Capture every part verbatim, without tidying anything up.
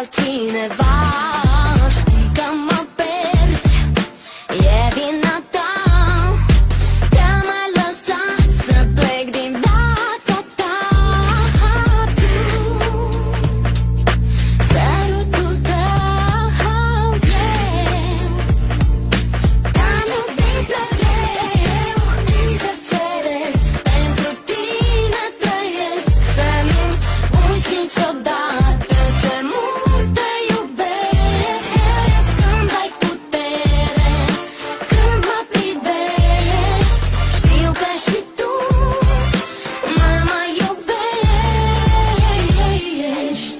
altcineva. Știi că mă pierzi, e vina ta, că m-ai lăsat să plec din viața ta. Sărutul tău, yeah. Te-am iubit mereu, interceresc, pentru tine trăiesc. Să nu uiți niciodată ce mult te iubesc. Când ai putere, când mă privești, știu că și tu mă mai iubești.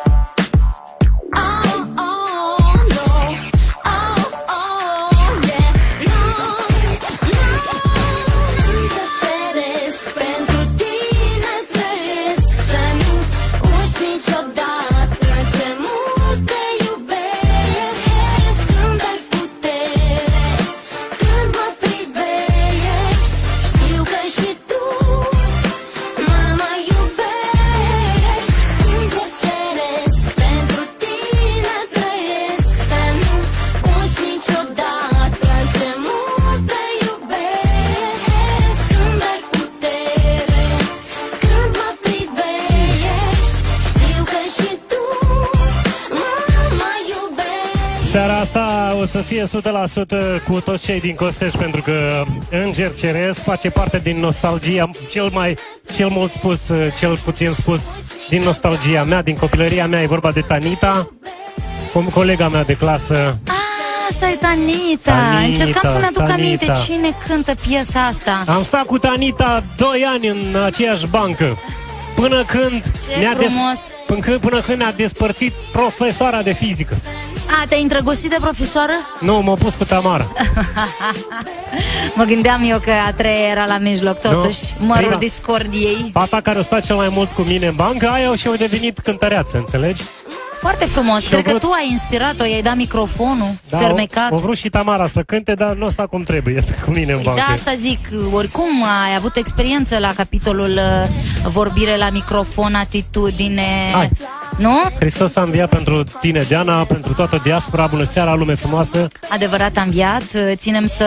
Oh, oh, no. Oh, oh, yeah. No, no. Interceresc, pentru tine trăiesc. Să nu uiți niciodată ce mult te iubesc. Când ai putere, când mă privești, știu că și tu mă mai iubești. Interceresc, pentru tine trăiesc. Să nu uiți niciodată ce mult te iubesc. Când ai putere, când mă privești, știu că și tu mă mai iubești. Seara asta o să fie o sută la sută cu toți cei din Costeș, pentru că Înger Ceresc face parte din nostalgia, cel mai, cel mult spus, cel puțin spus, din nostalgia mea, din copilăria mea. E vorba de Tanita, cum colega mea de clasă. Asta e Tanita. Tanita, Încercam să-mi aduc aminte Tanita. cine cântă piesa asta. Am stat cu Tanita doi ani în aceeași bancă, până când Ce ne-a des- frumos. până, când, până când ne-a despărțit profesoara de fizică. A, te-ai îndrăgostit de profesoară? Nu, m-a pus cu Tamara. Mă gândeam eu că a treia era la mijloc, totuși, Nu, mărul prima. discordiei. Fata care a stat cel mai mult cu mine în bancă, aia și-a devenit cântăreață, înțelegi? Foarte frumos. Cred că vrut- tu ai inspirat-o, i-ai dat microfonul, Da, fermecat. o, o vrut și Tamara să cânte, dar nu sta cum trebuie cu mine în bancă. Da, asta zic. Oricum ai avut experiență la capitolul uh, vorbire la microfon, atitudine. Hai. Nu? Hristos a înviat pentru tine, Diana, pentru toată diaspora. Bună seara, lume frumoasă. Adevărat, a înviat. Ținem să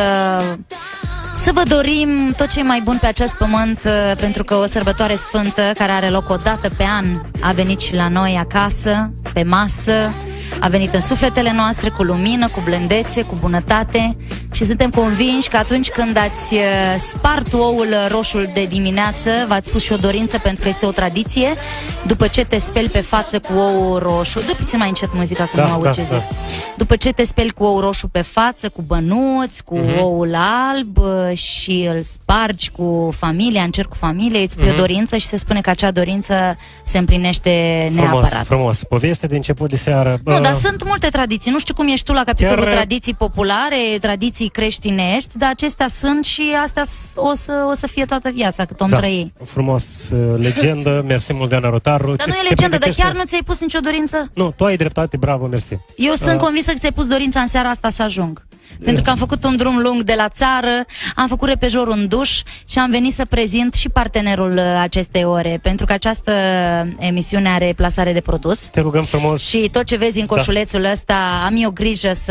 să vă dorim tot ce e mai bun pe acest pământ, pentru că o sărbătoare sfântă care are loc o dată pe an a venit și la noi acasă, pe masă, a venit în sufletele noastre cu lumină, cu blândețe, cu bunătate și suntem convinși că atunci când ați spart oul roșul de dimineață, v-ați pus și o dorință, pentru că este o tradiție, după ce te speli pe față cu oul roșu, dă puțin mai încet muzica că Da, nu aud da, ce zic. da. După ce te speli cu ou roșu pe față, cu bănuți, cu Mhm. oul alb uh, și îl spargi cu familia, încerci cu familie, îți pui o dorință și se spune că acea dorință se împlinește Frumos, neapărat. frumos. Poveste de început de seară. Nu, Uh, dar sunt multe tradiții. Nu știu cum ești tu la capitolul Chiar- tradiții populare, tradiții creștinești, dar acestea sunt și astea s- o să, o să fie toată viața cât om da, trăi. frumos, uh, legendă, mersi mult, Diana Rotaru. Dar nu e legendă, dar chiar nu ți-ai pus nicio dorință? Nu, tu ai dreptate, bravo, mersi. Eu sunt Uh. convinsă că ți-ai pus dorința în seara asta să ajung. Pentru că am făcut un drum lung de la țară, am făcut repejorul în duș și am venit să prezint și partenerul uh, acestei ore, pentru că această emisiune are plasare de produs. Te rugăm frumos. Și tot ce vezi în coșulețul ăsta, am eu grijă să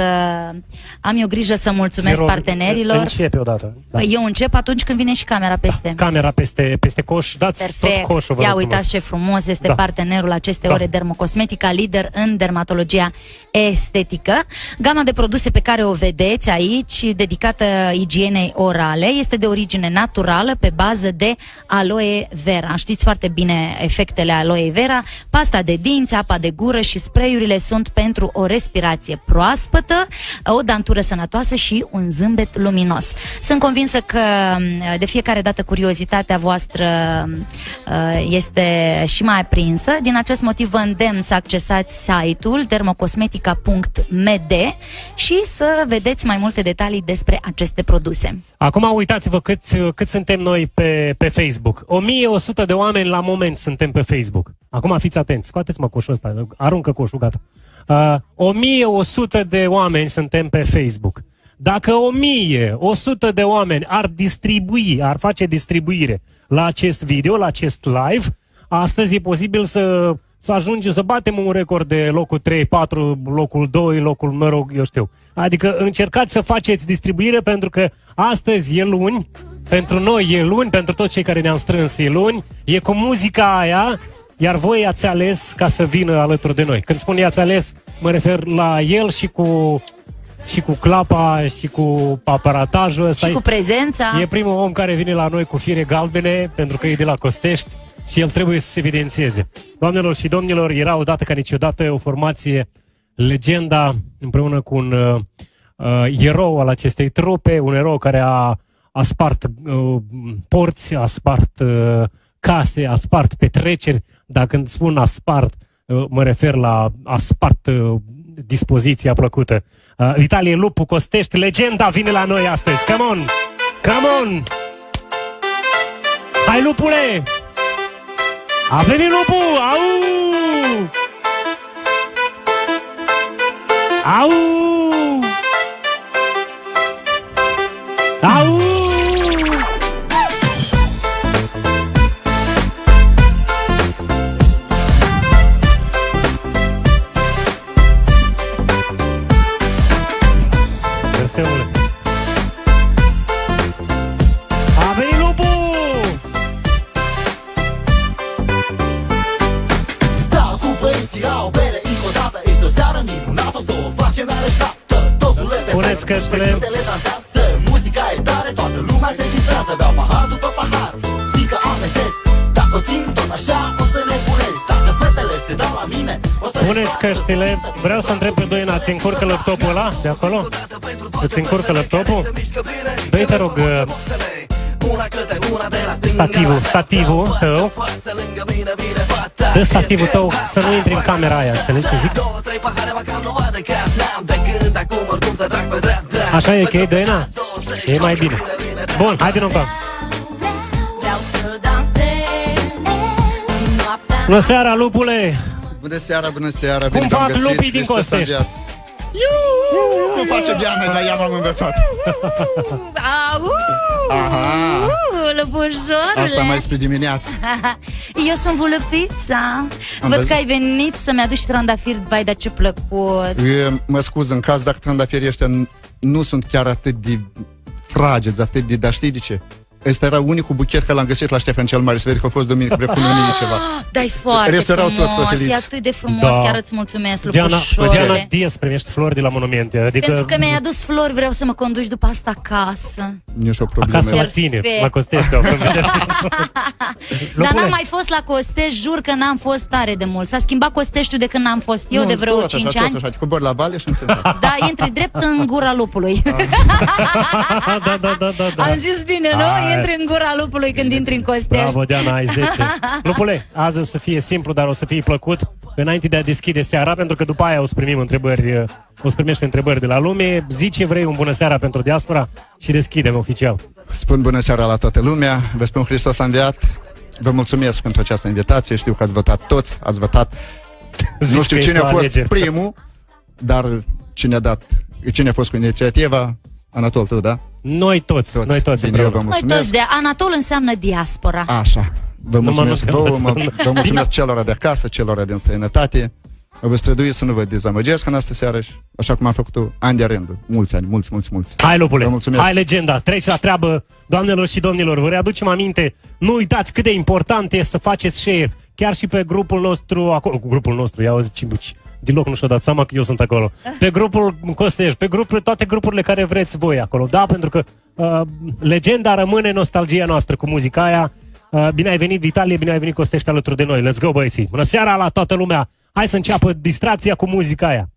am eu grijă să mulțumesc Ți rog, partenerilor. Începe odată. Da. Eu încep atunci când vine și camera peste. Camera peste, peste coș, dați Perfect. tot coșul. vă Ia rog uitați frumos. ce frumos este Da. partenerul acestei Da. ore, Dermocosmetica, lider în dermatologia estetică. Gama de produse pe care o vedeți aici, dedicată igienei orale, este de origine naturală pe bază de aloe vera. Știți foarte bine efectele aloe vera. Pasta de dinți, apa de gură și spray-urile sunt pentru o respirație proaspătă, o dantură sănătoasă și un zâmbet luminos. Sunt convinsă că de fiecare dată curiozitatea voastră uh, este și mai aprinsă. Din acest motiv vă îndemn să accesați site-ul dermocosmetica punct m d și să vedeți mai multe detalii despre aceste produse. Acum uitați-vă câți, cât suntem noi pe, pe Facebook. o mie o sută de oameni la moment suntem pe Facebook. Acum fiți atenți, scoateți-mă coșul ăsta, aruncă coșul, gata. Uh, o mie o sută de oameni suntem pe Facebook. Dacă o mie o sută de oameni ar distribui, ar face distribuire la acest video, la acest live, astăzi e posibil să, să ajungem să batem un record de locul trei, patru, locul doi, locul, mă rog, eu știu. Adică încercați să faceți distribuire pentru că astăzi e luni, pentru noi e luni, pentru toți cei care ne-am strâns e luni, e cu muzica aia, iar voi ați ales ca să vină alături de noi. Când spun i-ați ales, mă refer la el și cu... și cu clapa și cu aparatajul ăsta. Și cu prezența. E primul om care vine la noi cu fire galbene, pentru că e de la Costești și el trebuie să se evidențieze. Doamnelor și domnilor, era odată ca niciodată o formație Legenda, împreună cu un uh, uh, erou al acestei trupe, un erou care a, a spart uh, porți, a spart uh, case, a spart petreceri. Dar când spun a spart, uh, mă refer la a spart uh, dispoziția plăcută. Uh, Vitalie Lupu, Costești, Legenda vine la noi astăzi. Come on! Come on! Hai, Lupule! A venit Lupu! Au! Au! Au! Găseule. A venit Lupu! Stau cu băieții la o bere încă o dată. Este o seară minunată, să o facem arășată. Totul e Puneți căștile. fetele dansează, muzica e tare, toată lumea se distrează. Beau pahar după pahar, zic că am test. Dacă o țin tot așa, o să nebunesc. Dacă fetele se dau la mine, o să... Puneți căștile. Vreau să întreb pe Doina, ți încurcă laptopul ăla de acolo? Îți încurcă laptopul? Dă-i, te rog, stativul, stativul tău. Dă stativul tău să nu intri în camera aia, înțelegi ce zic? Așa e ok, Doina? E mai bine. Bun, hai din nou. Bună seara, Lupule! Bună seara, bună seara! Cum fac lupii din Costești? Cum face Diana, dar ea m-am învățat. Au! Aha! Lăbușorule! Asta mai spre dimineață. Eu sunt Vulăpița. Văd văzut. că ai venit să-mi aduci trandafiri, vai, dar ce plăcut. E, mă scuz, în caz dacă trandafirii ăștia n- nu sunt chiar atât de frageți, atât de... Dar știi de ce? Ăsta era unicul buchet că l-am găsit la Ștefan cel Mare. Să vede că a fost duminică, prefună ceva. Dai foarte Restul erau toți frumos, felici. e atât de frumos, Da. chiar îți mulțumesc, Diana, Lupușorule. Diana Diaz primește flori de la monumente. Adică Pentru că mi-ai adus flori, vreau să mă conduci după asta acasă. Nici o problemă. acasă la Perfect. tine, la Costești. au făcut. Dar n-am mai fost la Costești, jur că n-am fost tare de mult. S-a schimbat Costeștiul de când n-am fost eu, Nu, de vreo tot cinci așa, ani. Tot așa, te cobori la vale și întâmplă. Da, intri drept în gura lupului. da, da, da, da, da. Am zis bine, nu? Hai. Intri în gura lupului când intri în Costești. Bravo, Diana, ai zece. Lupule, azi o să fie simplu, dar o să fie plăcut înainte de a deschide seara, pentru că după aia o să primim întrebări, o să primești întrebări de la lume. Zi ce vrei, un bună seara pentru diaspora și deschidem oficial. Spun bună seara la toată lumea, vă spun Hristos a înviat. Vă mulțumesc pentru această invitație, știu că ați votat toți, ați votat. Zici Nu știu că cine ești a la fost alegeri. primul, dar cine a dat, cine a fost cu inițiativa? Anatol, tu, da? Noi toți, Toți. noi toți Bine, eu vă împreună. Noi toți mulțumesc. de Anatol înseamnă diaspora. Așa. Vă mulțumesc mă vouă, mă, mă- vă mulțumesc celor de acasă, celor din străinătate. Vă străduiți să nu vă dezamăgesc în astă seară și așa cum am făcut-o ani de rândul. Mulți ani, mulți, mulți, mulți. Hai, Lupule, Vă mulțumesc. hai, Legenda, treci la treabă, doamnelor și domnilor, vă readucem aminte, nu uitați cât de important este să faceți share, chiar și pe grupul nostru, acolo, cu grupul nostru, ia auzi, Cimbuci, deloc nu și-o dat seama că eu sunt acolo, pe grupul Costești, pe grupul, toate grupurile care vreți voi acolo, da, pentru că uh, Legenda rămâne nostalgia noastră cu muzica aia. Uh, bine ai venit, Vitalie, bine ai venit, Costești, alături de noi, let's go, băieții, bună seara la toată lumea, hai să înceapă distracția cu muzica aia.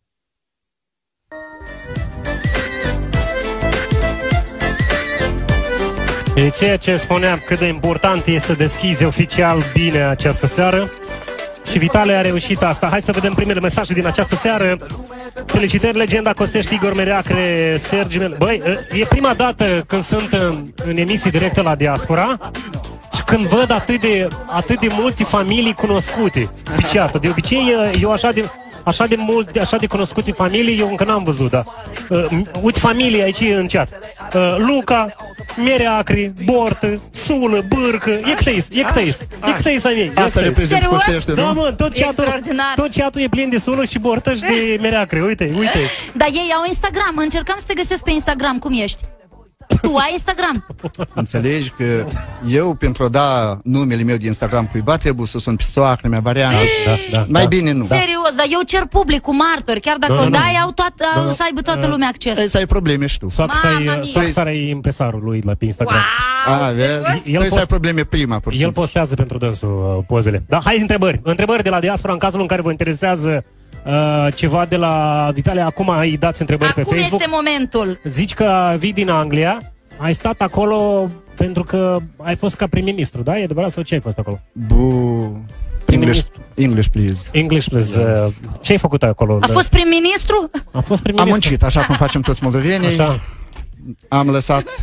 E ceea ce spuneam, cât de important e să deschizi oficial bine această seară. Și Vitalie a reușit asta. Hai să vedem primele mesaje din această seară. Felicitări, Legenda Costești, Igor Mereacre, Sergi Mel... Băi, e prima dată când sunt în, în emisii directe la Diaspora și când văd atât de, atât de multe familii cunoscute pe chat. De obicei, eu așa de... Așa de mult, așa de cunoscute familii, eu încă n-am văzut, da. Uh, uite familie aici în chat. Uh, Luca, mere acri, bortă, sulă, bârcă, e ctăis, e ctăis, e ctăis a mei. Asta reprezintă Serios? Costește, Da, nu? mă, tot ceatul, Extraordinar. tot ceatul e plin de sulă și bortă și de mere acri, uite, uite. Dar ei au Instagram, încercam să te găsesc pe Instagram, cum ești? Tu ai Instagram? Înțelegi că eu, pentru a da numele meu de Instagram cuiva, trebuie să sun pe soacră mea, variantă. Da, da, Mai da. bine nu. Serios, dar eu cer public cu martori, chiar dacă Nu, o nu, dai, nu. au toată, Nu, nu. să aibă toată Uh, lumea acces. Ai să ai probleme și tu. Soacra Mamma e, mia. soacra e impresarul lui la pe Instagram. Wow, A, vezi? serios? El Tu ai să ai post- probleme prima, pur și El simplu. postează pentru dânsul uh, pozele. Da, hai întrebări. Întrebări de la diaspora în cazul în care vă interesează uh, ceva de la Vitalia. Acum îi dați întrebări pe Acum Facebook. este momentul. Zici că vii din Anglia, ai stat acolo pentru că ai fost ca prim-ministru, da? E adevărat sau ce ai fost acolo? Bu... English, English, please. English, please. Uh, ce ai făcut acolo? A fost prim-ministru? A fost Am prim-ministru. muncit, așa cum facem toți moldovenii. Așa. Am lăsat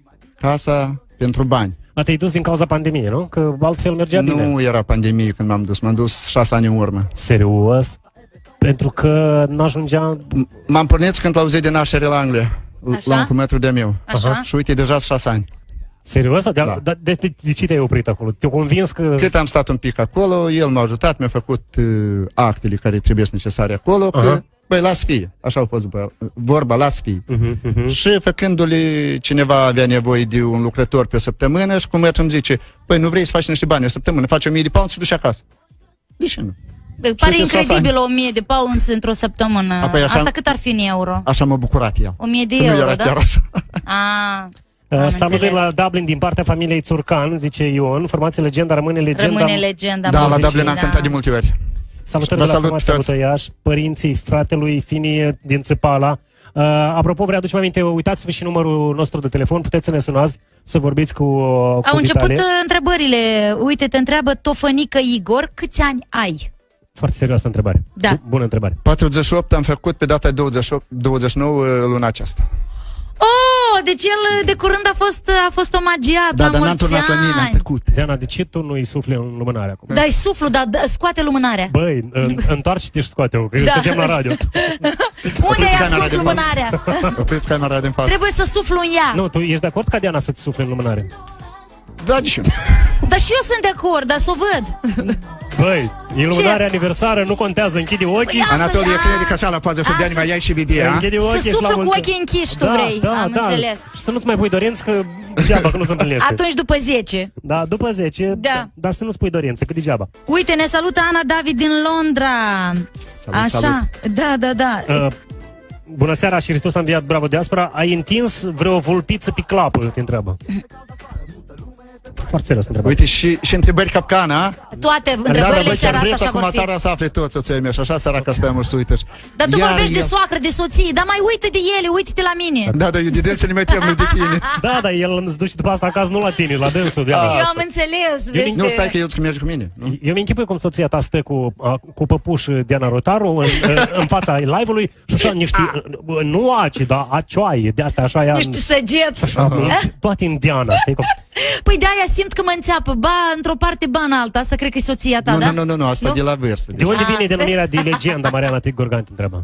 casa pentru bani. A, te-ai dus din cauza pandemiei, nu? Că altfel mergea bine. Nu era pandemie când m-am dus, m-am dus șase ani în urmă. Serios? Pentru că n-ajungea... M- M-am pornit când l-au zis de naștere la Anglia, Așa? la un kilometru de meu. Așa? Și uite, deja șase ani. Serios? De, Da. de, de, de, de ce te-ai oprit acolo? Te-au convins că... Cât am stat un pic acolo, el m-a ajutat, mi-a făcut uh, actele care trebuie necesare acolo, că, Aha. băi, las fie. Așa a fost bă, vorba, las fie. Uh-huh, uh-huh. Și făcându-le, cineva avea nevoie de un lucrător pe o săptămână și cum îmi zice, păi nu vrei să faci niște bani o săptămână, faci o mie de pound și duci acasă. De ce nu? Pare uite, șase incredibil o mie de pounds într-o săptămână. Apoi așa- Asta cât ar fi în euro? Așa m-a bucurat el. O mie de Că nu euro, era da? chiar așa. A, Uh, am Salut de înțeles. la Dublin din partea familiei Țurcan, zice Ion. Formație legenda, rămâne legenda. Rămâne legenda. Da, la muzicii, Dublin am da. cântat de multe ori. Salutări Vă de la salut, formația frați. Butăiaș, părinții fratelui Finie din Țăpala. Uh, apropo, vă readucem aminte, uitați-vă și numărul nostru de telefon, puteți să ne sunați, să vorbiți cu, uh, cu Au început Vitalie. uh, întrebările. Uite, te întreabă Tofănică Igor, câți ani ai? Foarte serioasă întrebare. Da. Bu- Bună întrebare. patruzeci și opt am făcut pe data douăzeci și opt, douăzeci și nouă luna aceasta. Oh, deci el uh, de curând a fost, uh, a fost omagiat. Da, la dar n-am mulți turnat la nimeni, am ani. trecut. Diana, de ce tu nu-i sufli în lumânare acum? Dai suflu, dar dă- scoate lumânarea. Băi, în- întoarce-te și scoate-o, că Da. da. suntem la radio. Unde ai camera ascuns din față. lumânarea? Opriți camera din față. Trebuie să suflu în ea. Nu, tu ești de acord ca Diana să-ți sufle în lumânare? Da, de ce nu? Dar și eu sunt de acord, dar să o văd. Băi, e lumânare aniversară, nu contează, închide ochii. Păi, Anatolie, a- crede că așa la pauză și de ani a, mai să- ai și video, Închide ochii Să și la suflu cu mulți ochii închiși, tu da, vrei. Da, Am da. înțeles. Și să nu-ți mai pui dorință, că degeaba, că nu se împlinește. Atunci după zece. Da, după zece, Da. da. Dar să nu-ți pui dorință, că degeaba. Uite, ne salută Ana David din Londra. Salut, Așa, salut. da, da, da. Uh, bună seara și Hristos a înviat, bravo diaspora. Ai întins vreo vulpiță pe clapă, te întreabă. Foarte serios întrebare. Uite, și, și întrebări capcana. Toate Da, da, întrebările băi, seara chiar asta vreți așa acum vor fi. seara să afle toți soția mea și așa seara că stăm și să uită. Dar tu Iar vorbești de el- soacră, de soție, dar mai uite de ele, uite-te la mine. Da, dar eu de dânsele mai tem, nu de tine. Da, dar el îți duce după asta acasă, nu la tine, la dânsul. De Eu ala. am înțeles, vezi. Nu, stai că eu că merge cu mine. Nu? Eu mi-închipui cum soția ta stă cu, a, cu păpuș Diana Rotaru în, în fața live-ului și așa niște, nu aci, dar acioaie, de astea așa ea... Niște săgeți. Toate în Diana, știi cum? Păi de-aia simt că mă înțeapă, ba într-o parte, ba în alta. Asta cred că e soția ta, Nu, da? nu, nu, nu, nu, asta Nu? de la vârstă. De unde Ah. vine denumirea de legenda Mariana Tigorgan, te întreabă?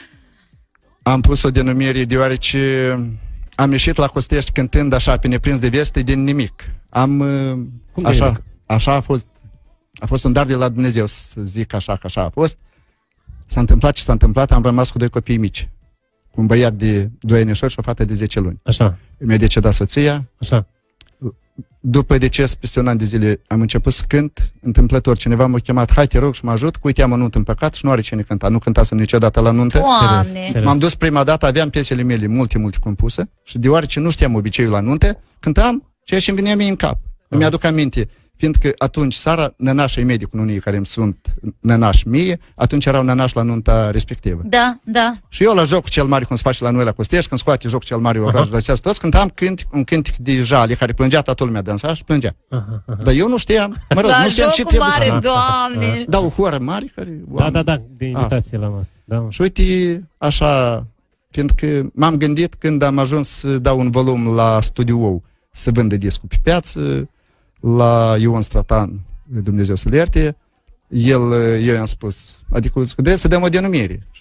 Am pus o denumire deoarece am ieșit la Costești cântând așa pe neprins de veste din nimic. Am, uh, Cum de așa, nimic? așa a fost, a fost un dar de la Dumnezeu, să zic așa, că așa a fost. S-a întâmplat ce s-a întâmplat, am rămas cu doi copii mici. Cu un băiat de doi anișori și o fată de zece luni. Așa, Mi-a decedat soția. așa. După deces, peste un an de zile, am început să cânt, întâmplător. Cineva m-a chemat, hai te rog și mă ajut, cu uite am o nuntă în păcat și nu are cine cânta. Nu cântasem niciodată la nuntă. Doamne. Serios, serios. M-am dus prima dată, aveam piesele mele multe, multe compuse și deoarece nu știam obiceiul la nunte, cântam ceea ce îmi venea mie în cap. Îmi aduc aminte, fiindcă atunci Sara, nănașii mei de cununie care îmi sunt nănași mie, atunci erau nănași la nunta respectivă. Da, da. Și eu la jocul cel mare, cum se face la noi la Costești, când scoate jocul cel mare, o uh-huh. toți, cântam cânt, un cânt de jale care plângea, toată lumea dansa și plângea. Aha, aha. Dar eu nu știam, mă rog, La nu știam ce jocul trebuie mare, să fac. Doamne. Da, o horă mare care... Da, oameni. da, da, de invitație la masă. Da. Și uite, așa, fiindcă m-am gândit când am ajuns să dau un volum la Studio să vândă discul pe piață, la Ion Stratan, Dumnezeu să-l ierte, el, eu i-am spus, adică zic, de să dăm o denumire. Și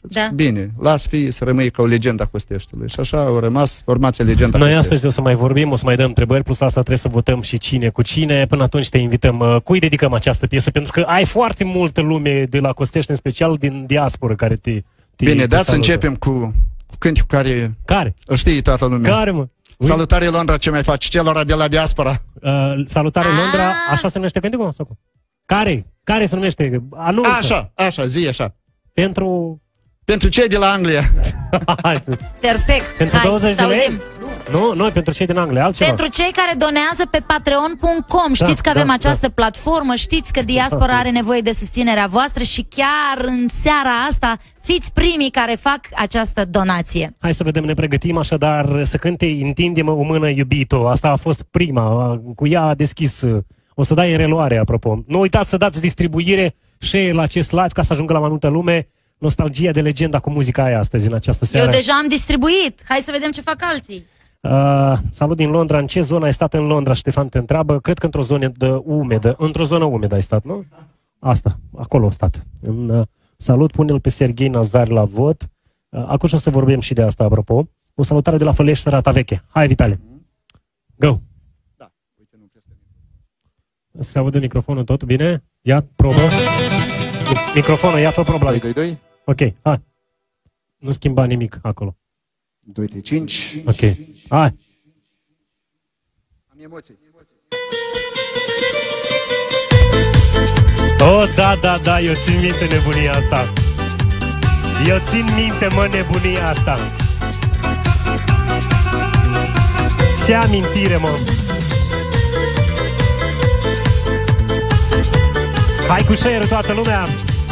Da. Bine, las fi să rămâi ca o legendă a Costeștiului. Și așa au rămas formația Legenda Noi Costești. astăzi o să mai vorbim, o să mai dăm întrebări, plus asta trebuie să votăm și cine cu cine. Până atunci te invităm. Cui dedicăm această piesă? Pentru că ai foarte multă lume de la Costești, în special din diaspora, care te, te Bine, te dați să salută. începem cu, cu cânticul care Care? îl știe toată lumea. Care, mă? Ui. Salutare Londra, ce mai faci celor de la diaspora? Uh, salutare Ah! Londra, așa se numește cânticul? Sau cum? Care? Care se numește? Anunță. Așa, așa, zi așa. Pentru... Pentru cei de la Anglia. Hai, Perfect. pentru Hai, douăzeci de să lei? auzim. Nu, noi pentru cei din Anglia, altceva. Pentru cei care donează pe patreon punct com, știți că avem da, această platformă, știți că diaspora are nevoie de susținerea voastră și chiar în seara asta fiți primii care fac această donație. Hai să vedem, ne pregătim așadar să cânte Întinde-mă o mână, iubito. Asta a fost prima, cu ea a deschis. O să dai în reluare, apropo. Nu uitați să dați distribuire, share la acest live ca să ajungă la mai multă lume. Nostalgia de legenda cu muzica aia astăzi, în această seară. Eu deja am distribuit, hai să vedem ce fac alții. Uh, salut din Londra. În ce zonă ai stat în Londra? Ștefan te întreabă. Cred că într-o zonă de umedă. Într-o zonă umedă ai stat, nu? Asta, acolo a stat. În, uh, salut, pune-l pe Serghei Nazar la vot. Uh, acum o să vorbim și de asta, apropo. O salutare de la Fălești, Sărata Veche. Hai, Vitale. Go! Da. Uite, nu Se aude microfonul tot bine? Ia, probă. Microfonul, ia fă probă. doi, doi, doi. Ok, hai. Nu schimba nimic acolo. doi, trei, cinci. Ok, hai. Am emoții. Oh, da, da, da, eu țin minte nebunia asta. Eu țin minte, mă, nebunia asta. Ce amintire, mă. Hai cu share toată lumea.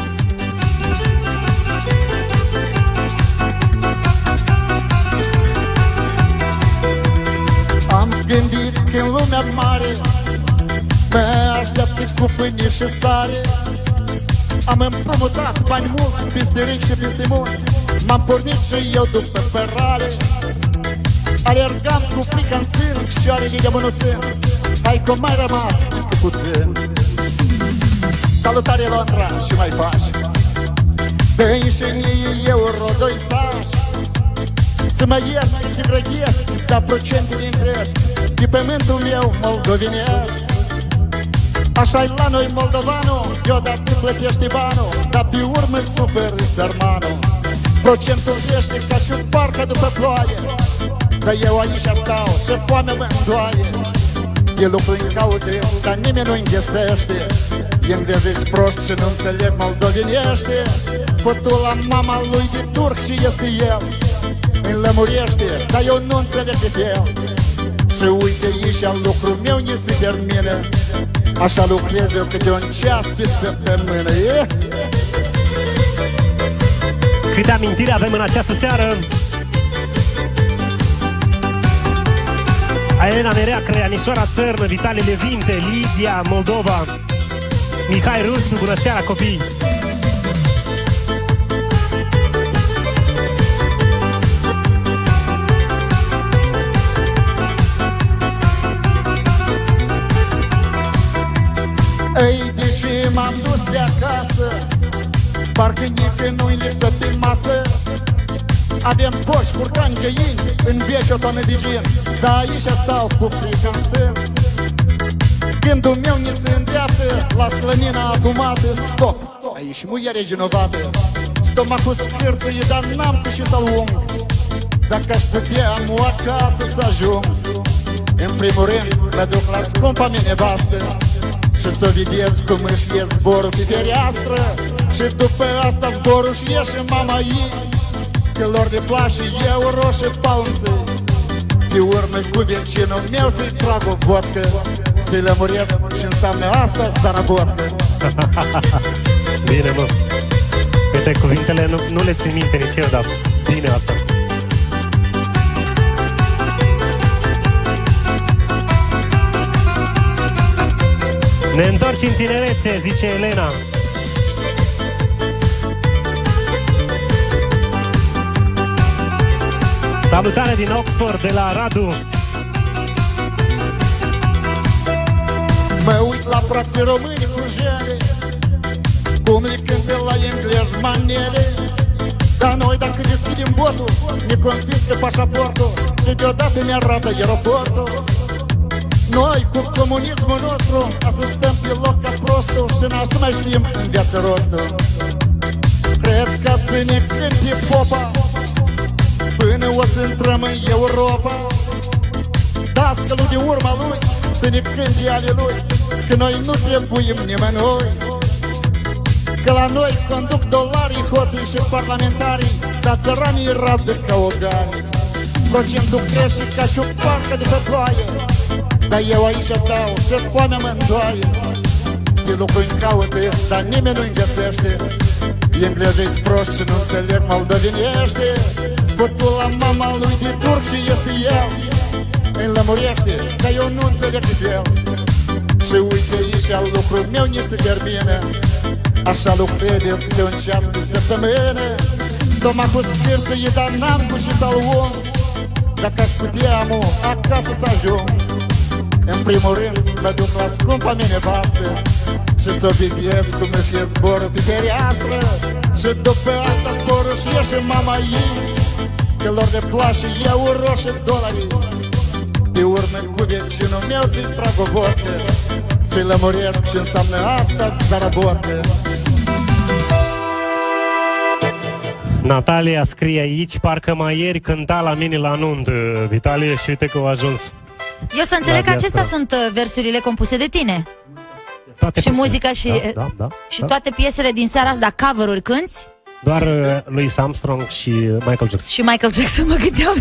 Am gândit că în lumea mare mă așteaptă cu pâine și sare. Am împrumutat bani mulți peste ric și peste mulți. M-am pornit și eu după Ferrari. Alergam cu frică în sân și are de mânuțin. Hai că mai rămas cu puțin. Salutare Londra, și mai faci? Dă-i și mie euro doi sași. Să mă ies, te vrăghesc, dar procentele îmi cresc de pământul meu moldovenesc. Așa-i la noi moldovanul, deodată te plătește banul, dar pe urmă superi sărmanul. Procentul crește ca și un parcă după ploaie, dar eu aici stau și foamea mă îndoaie. E lucru în caute, dar nimeni nu-i găsește. Englezezi proști și nu înțeleg moldovenește. Fătul la mama lui de turc și este el. Îmi lămurește, dar eu nu înțeleg de fel. Și uite aici lucrul meu ne se termină. Așa lucrez eu câte un ceas pe săptămână. E? Câte amintiri avem în această seară. Elena Nerea, Creanișoara Țărnă, Vitale Levinte, Lidia Moldova, Mihai Rusu, bună seara copii! Ei, deși m-am dus de acasă, parcă nici nu-i lipsă pe masă. Avem poși, curcani, găini, în veci o tonă de gin, dar aici stau cu frică în sân. Gândul meu ne se îndreaptă la slănina afumată. Stop, aici muiere genovată. Stomacul scârțăie, dar n-am cu și să-l ung. Dacă aș putea, am o acasă să ajung. În primul rând, mă duc la scumpa mea nevastă și să vedeți cum își ies zborul pe fereastră. Și după asta zborul și ieși mama ei, că lor le place euro și paunță. Pe urmă cu vecinul meu să-i trag o vodcă, să-i lămuresc și înseamnă asta zanabotcă. Bine, mă. Uite, cuvintele nu, nu le țin minte nici eu, dar bine asta. Ne întorci în tinerețe, zice Elena. Salutare din Oxford, de la Radu. Mă uit la frații români cu jele, cum le cântă la englezi manele. Dar noi dacă deschidem botul, ne confiscă pașaportul și deodată ne arată aeroportul. Noi cu comunismul nostru asistăm pe loc ca prostul și n-o să mai știm în viață rostul. Cred că să ne cânte popa până o să intrăm în Europa. Dascălul de urma lui să ne cânte ale lui, că noi nu trebuim nimănui. Că la noi conduc dolarii, hoții și parlamentarii, dar țăranii rabdă ca o gare. Procentul crește ca și o parcă de pe ploaie, dar eu aici stau și foamea mă îndoaie. De lucruri caută, dar nimeni nu-i găsește. Englezii-ți proști și nu înțeleg moldovenește. Fătul la mama lui de turc și este el, îmi lămurește, dar eu nu înțeleg de fel. Și uite aici al lucrul meu ni se termină. Așa lucrez eu de un ceas pe săptămână. Stomacul spirță-i, dar n-am cu ce să-l om. Dacă aș putea, amu, acasă să ajung. În primul rând mă duc la scumpa mea nevastă și ți-o viviesc cum își e zborul pe fereastră. Și după asta zborul și ieși mama ei, că lor de plașă euro și dolari. De urmă cu vecinul meu să-i trag o vodcă, să-i lămuresc și înseamnă asta zarabotă. Natalia scrie aici, parcă mai ieri cânta la mine la nuntă, Vitalie, și uite că au ajuns. Eu să înțeleg că La acestea diaspora. sunt uh, versurile compuse de tine. Toate Și piesele. muzica și, Da, da, da, și da. toate piesele din seara asta, dar cover-uri cânti? Doar uh, Louis Armstrong și Michael Jackson. Și Michael Jackson mă gândeam.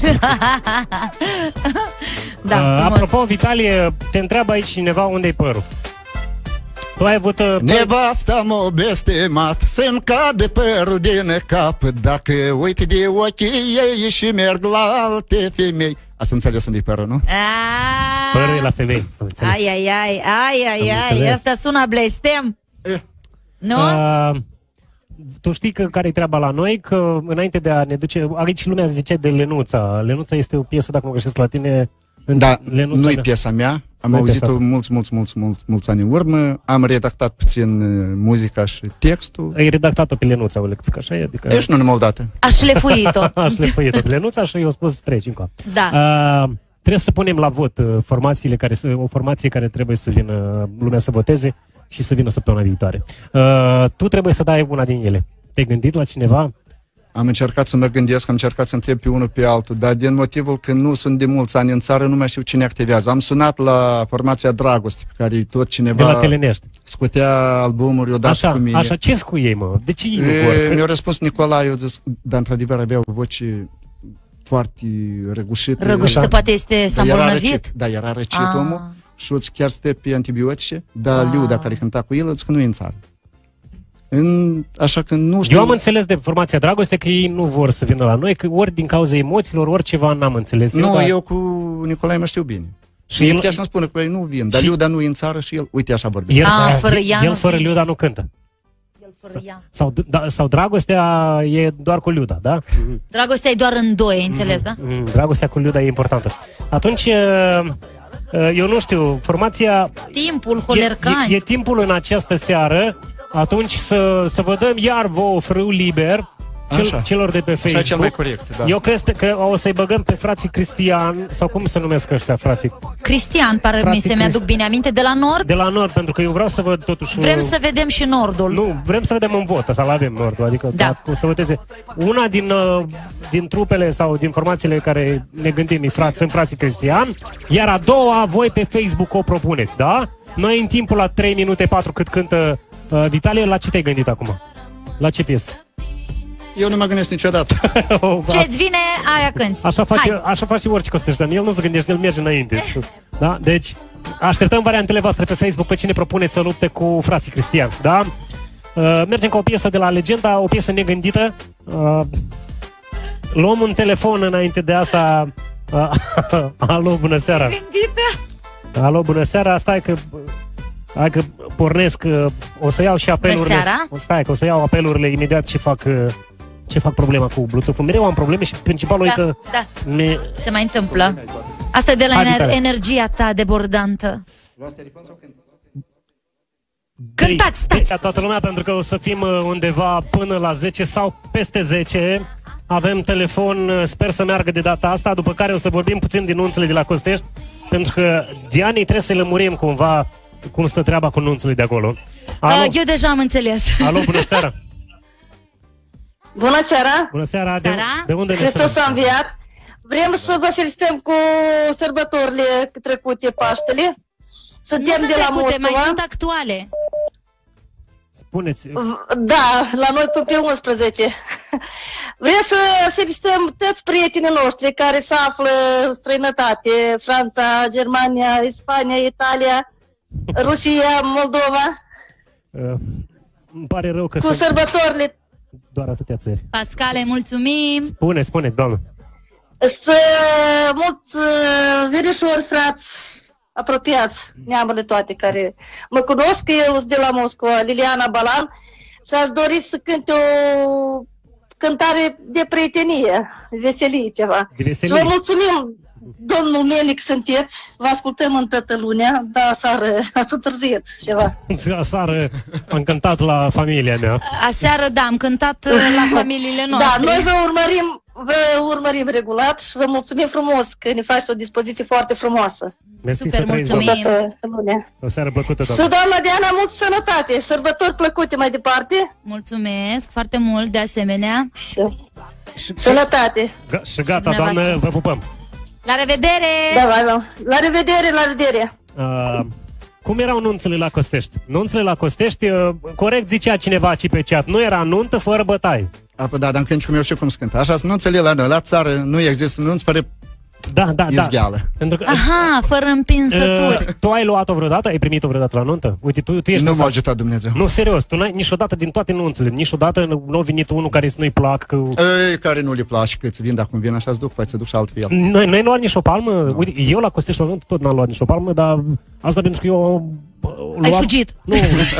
Da, uh, frumos. apropo, Vitalie, te întreabă aici cineva unde-i părul. Tu ai avut... Uh, păr... Nevasta m-a blestemat să-mi cade părul din cap, dacă uit de ochii ei și merg la alte femei. Asta înțeles unde-i părul, nu? Ah. Părul e la femei. am înțeles. Ai, ai, ai, ai, ai, Am ai, înțeles. asta sună blestem. Eh. Nu? Uh, tu știi că care-i treaba la noi? Că înainte de a ne duce... Aici lumea zice de Lenuța. Lenuța este o piesă, dacă mă greșesc la tine... în Da, Lenuța nu-i de- piesa mea. Am Nu-i auzit-o piesa ta. mulți, mulți, mulți, mulți, mulți ani în urmă. Am redactat puțin uh, muzica și textul. Ai redactat-o pe Lenuța, Olex, că așa e? Adică... Ești nu numai o dată. Aș șlefuit-o. Aș lefuit-o pe Lenuța și eu spus treci încă. Da. Uh, trebuie să punem la vot uh, formațiile care, să- o formație care trebuie să vină lumea să voteze și să vină săptămâna viitoare. Uh, tu trebuie să dai una din ele. Te-ai gândit la cineva? Am încercat să mă gândesc, am încercat să întreb pe unul pe altul, dar din motivul că nu sunt de mulți ani în țară, nu mai știu cine activează. Am sunat la formația Dragoste, pe care tot cineva De la Telenești. scutea albumuri odată Așa, cu mine. așa, ce cu ei, mă? De ce ei nu vor? E, Că- mi-a răspuns Nicolae, eu zis, dar într-adevăr avea o voce foarte răgușită. Răgușită, Da. poate este s-a Dar era îmbolnăvit? răcit, da, era răcit Ah. omul și îți chiar stă pe antibiotice, dar Ah. Liuda care cânta cu el îți că nu e în țară. În, așa că nu știu. Eu am înțeles de formația Dragoste că ei nu vor să vină la noi, că ori din cauza emoțiilor, ori ceva n-am înțeles. Nu, dar- eu cu Nicolae mă știu bine. Și Și el el- putea să-mi spună că ei nu vin, dar Și- Liuda nu e în țară și el, uite așa vorbește. El, Ah, fără, fără el, ea el nu fără vine. Liuda nu cântă. El fără ea. Sau, da, sau Dragostea e doar cu Liuda, da? Dragostea e doar în doi, ai înțeles, da? Mm, Dragostea cu Liuda e importantă. Atunci, uh, uh, eu nu știu, formația... Timpul, E, Holercani. e, e timpul în această seară, atunci să, să vă dăm iar vouă frâu liber cel, Așa. celor de pe Facebook. Așa e cel mai corect, da. Eu cred că o să-i băgăm pe frații Cristian, sau cum se numesc ăștia, frații? Cristian, pare Frații mi se mi-aduc Crist- bine aminte, de la Nord. De la Nord, pentru că eu vreau să văd totuși... Vrem să vedem și Nordul. Nu, vrem să vedem în vot, să avem Nordul, adică Da. da. să voteze. Una din, uh, din trupele sau din formațiile care ne gândim, e frați, sunt frații Cristian, iar a doua, voi pe Facebook o propuneți, da? Noi în timpul la trei minute patru cât cântă uh, Vitalie, la ce te-ai gândit acum? La ce piesă? Eu nu mă gândesc niciodată. Ce-ți vine, aia cânti. Așa face, Hai. așa face orice Costeștean, el nu se gândește, el merge înainte. Da? Deci, așteptăm variantele voastre pe Facebook, pe cine propuneți să lupte cu frații Cristian, da? Uh, mergem cu o piesă de la Legenda, o piesă negândită. Uh, luăm un telefon înainte de asta. Uh, alo, bună seara! Gândită. Alo, bună seara! Stai că... Hai că pornesc, uh, o să iau și apelurile. seara. Stai că o să iau apelurile imediat ce fac, uh, ce fac problema cu Bluetooth-ul. Mereu am probleme și principalul e Da, că da, ne, se mai întâmplă. Asta e de la Hai, ener- Vitalie. energia ta debordantă. Luați telefon sau când? Cântați, stați! Toată lumea, pentru că o să fim uh, undeva până la zece sau peste zece. Avem telefon, uh, sper să meargă de data asta, după care o să vorbim puțin din nunțele de la Costești, pentru că Dianei trebuie să-i lămurim cumva cum stă treaba cu nunțele de acolo. Alo, Uh, eu deja am înțeles. Alo, bună seara! Bună seara! Bună seara! De, Seara. de unde ne Hristos sunați? a înviat! Vrem să vă felicităm cu sărbătorile trecute, Paștele. Nu Suntem sunt de la trecute, mai Moscova. sunt actuale. Spuneți, Da, la noi până pe unsprezece. Vrem să felicităm toți prietenii noștri care se află în străinătate. Franța, Germania, Spania, Italia, Rusia, Moldova. uh, îmi pare rău că Cu sunt sărbătorile. doar atâtea țări. Pascale, mulțumim. Spune, spuneți, doamnă. Să mulți uh, verișori, frați, apropiați, neamurile toate care mă cunosc, că eu sunt de la Moscova, Liliana Balan, și aș dori să cânte o cântare de prietenie, veselie ceva. De Și vă veselie. mulțumim, domnul Melic sunteți, vă ascultăm în toată lunea, dar seară ați întârziet ceva. Aseară am cântat la familia mea. Aseară, da, am cântat uh, la familiile Da, noastre. noi vă urmărim, vă urmărim regulat și vă mulțumim frumos că ne faceți o dispoziție foarte frumoasă. Mersi, Super, să trăiți, mulțumim. doamnă. Toată lunea. O seară plăcută, Și doamnă. doamna Diana, mult sănătate, sărbători plăcute mai departe. Mulțumesc foarte mult, de asemenea. Și Și, sănătate. ga- și gata, dumneavoastră. doamnă, vă pupăm. La revedere! Da, vai, vai. La revedere, la revedere. Uh, cum erau nunțele la Costești? Nunțele la Costești, uh, corect zicea cineva aici pe chat, nu era nuntă fără bătaie. Apoi, da, dar în cântecul meu știu cum se cântă. Așa, nunțele la noi, la țară, nu există nunți fără Da, da, da. izgheală. Pentru că, Aha, fără împinsături. uh, tu ai luat-o vreodată? Ai primit-o vreodată la nuntă? Uite, tu, tu ești... Nu în m-a sat- ajutat Dumnezeu. Nu, serios, tu n-ai niciodată din toate nunțele, niciodată nu nu a venit unul care să nu-i plac. Că... Ei, care nu le place câți vin, dacă vin așa, se duc, poate se duc și altfel. Noi, noi luat nici o palmă? Uite, eu la Costești la nuntă tot n-am luat nici o palmă, dar asta pentru că eu... uh, Ai luam- fugit. Nu,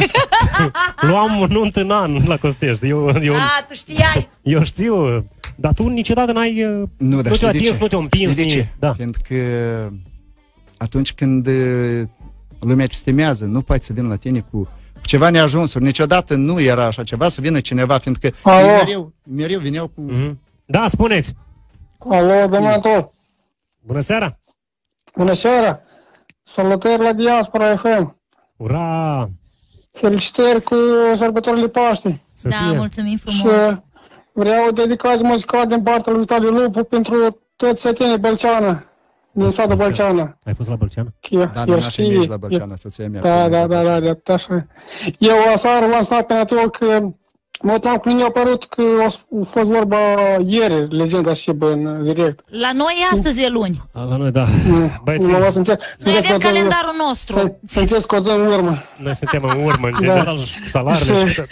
luam nuntă în an la Costești. Eu, eu, A, tu știai. eu știu, dar tu niciodată n-ai... uh, Nu, dar nu te-a știi de atins, ce? nu te-a împins. Știi de nici- ce? Da. Pentru că atunci când uh, lumea te stimează, nu poate să vină la tine cu cu ceva neajunsuri. Niciodată nu era așa ceva, să vină cineva, fiindcă Alo. ei mereu, mereu vineau cu... Mhm. Da, spuneți. Alo, domnul Anatol, Bună seara. bună seara! Salutări la Diaspora F M! Ura! Felicitări cu sărbătorile Paște! Să Da, fie. mulțumim Și frumos. vreau o dedicație muzicală din partea lui Vitaliu Lupu pentru toți sătenii Bălceană, din satul Bălceană. Ai fost la Bălceană? El, Da, el da, știe. știi, la Bălceana, soția mea. Da, da, da, da, da, așa. Eu aseară l-am sunat pe Anatol că mă uitam cum mi-a părut că a fost vorba ieri, legenda Sibă în direct. La noi astăzi e luni. A, la noi, da. Băieții, Nu, sunteți, Noi sunteți avem cu o zi- calendarul nostru. sunt- Sunteți cu o zi în urmă. noi suntem în urmă, în general, și cu salariile și tot.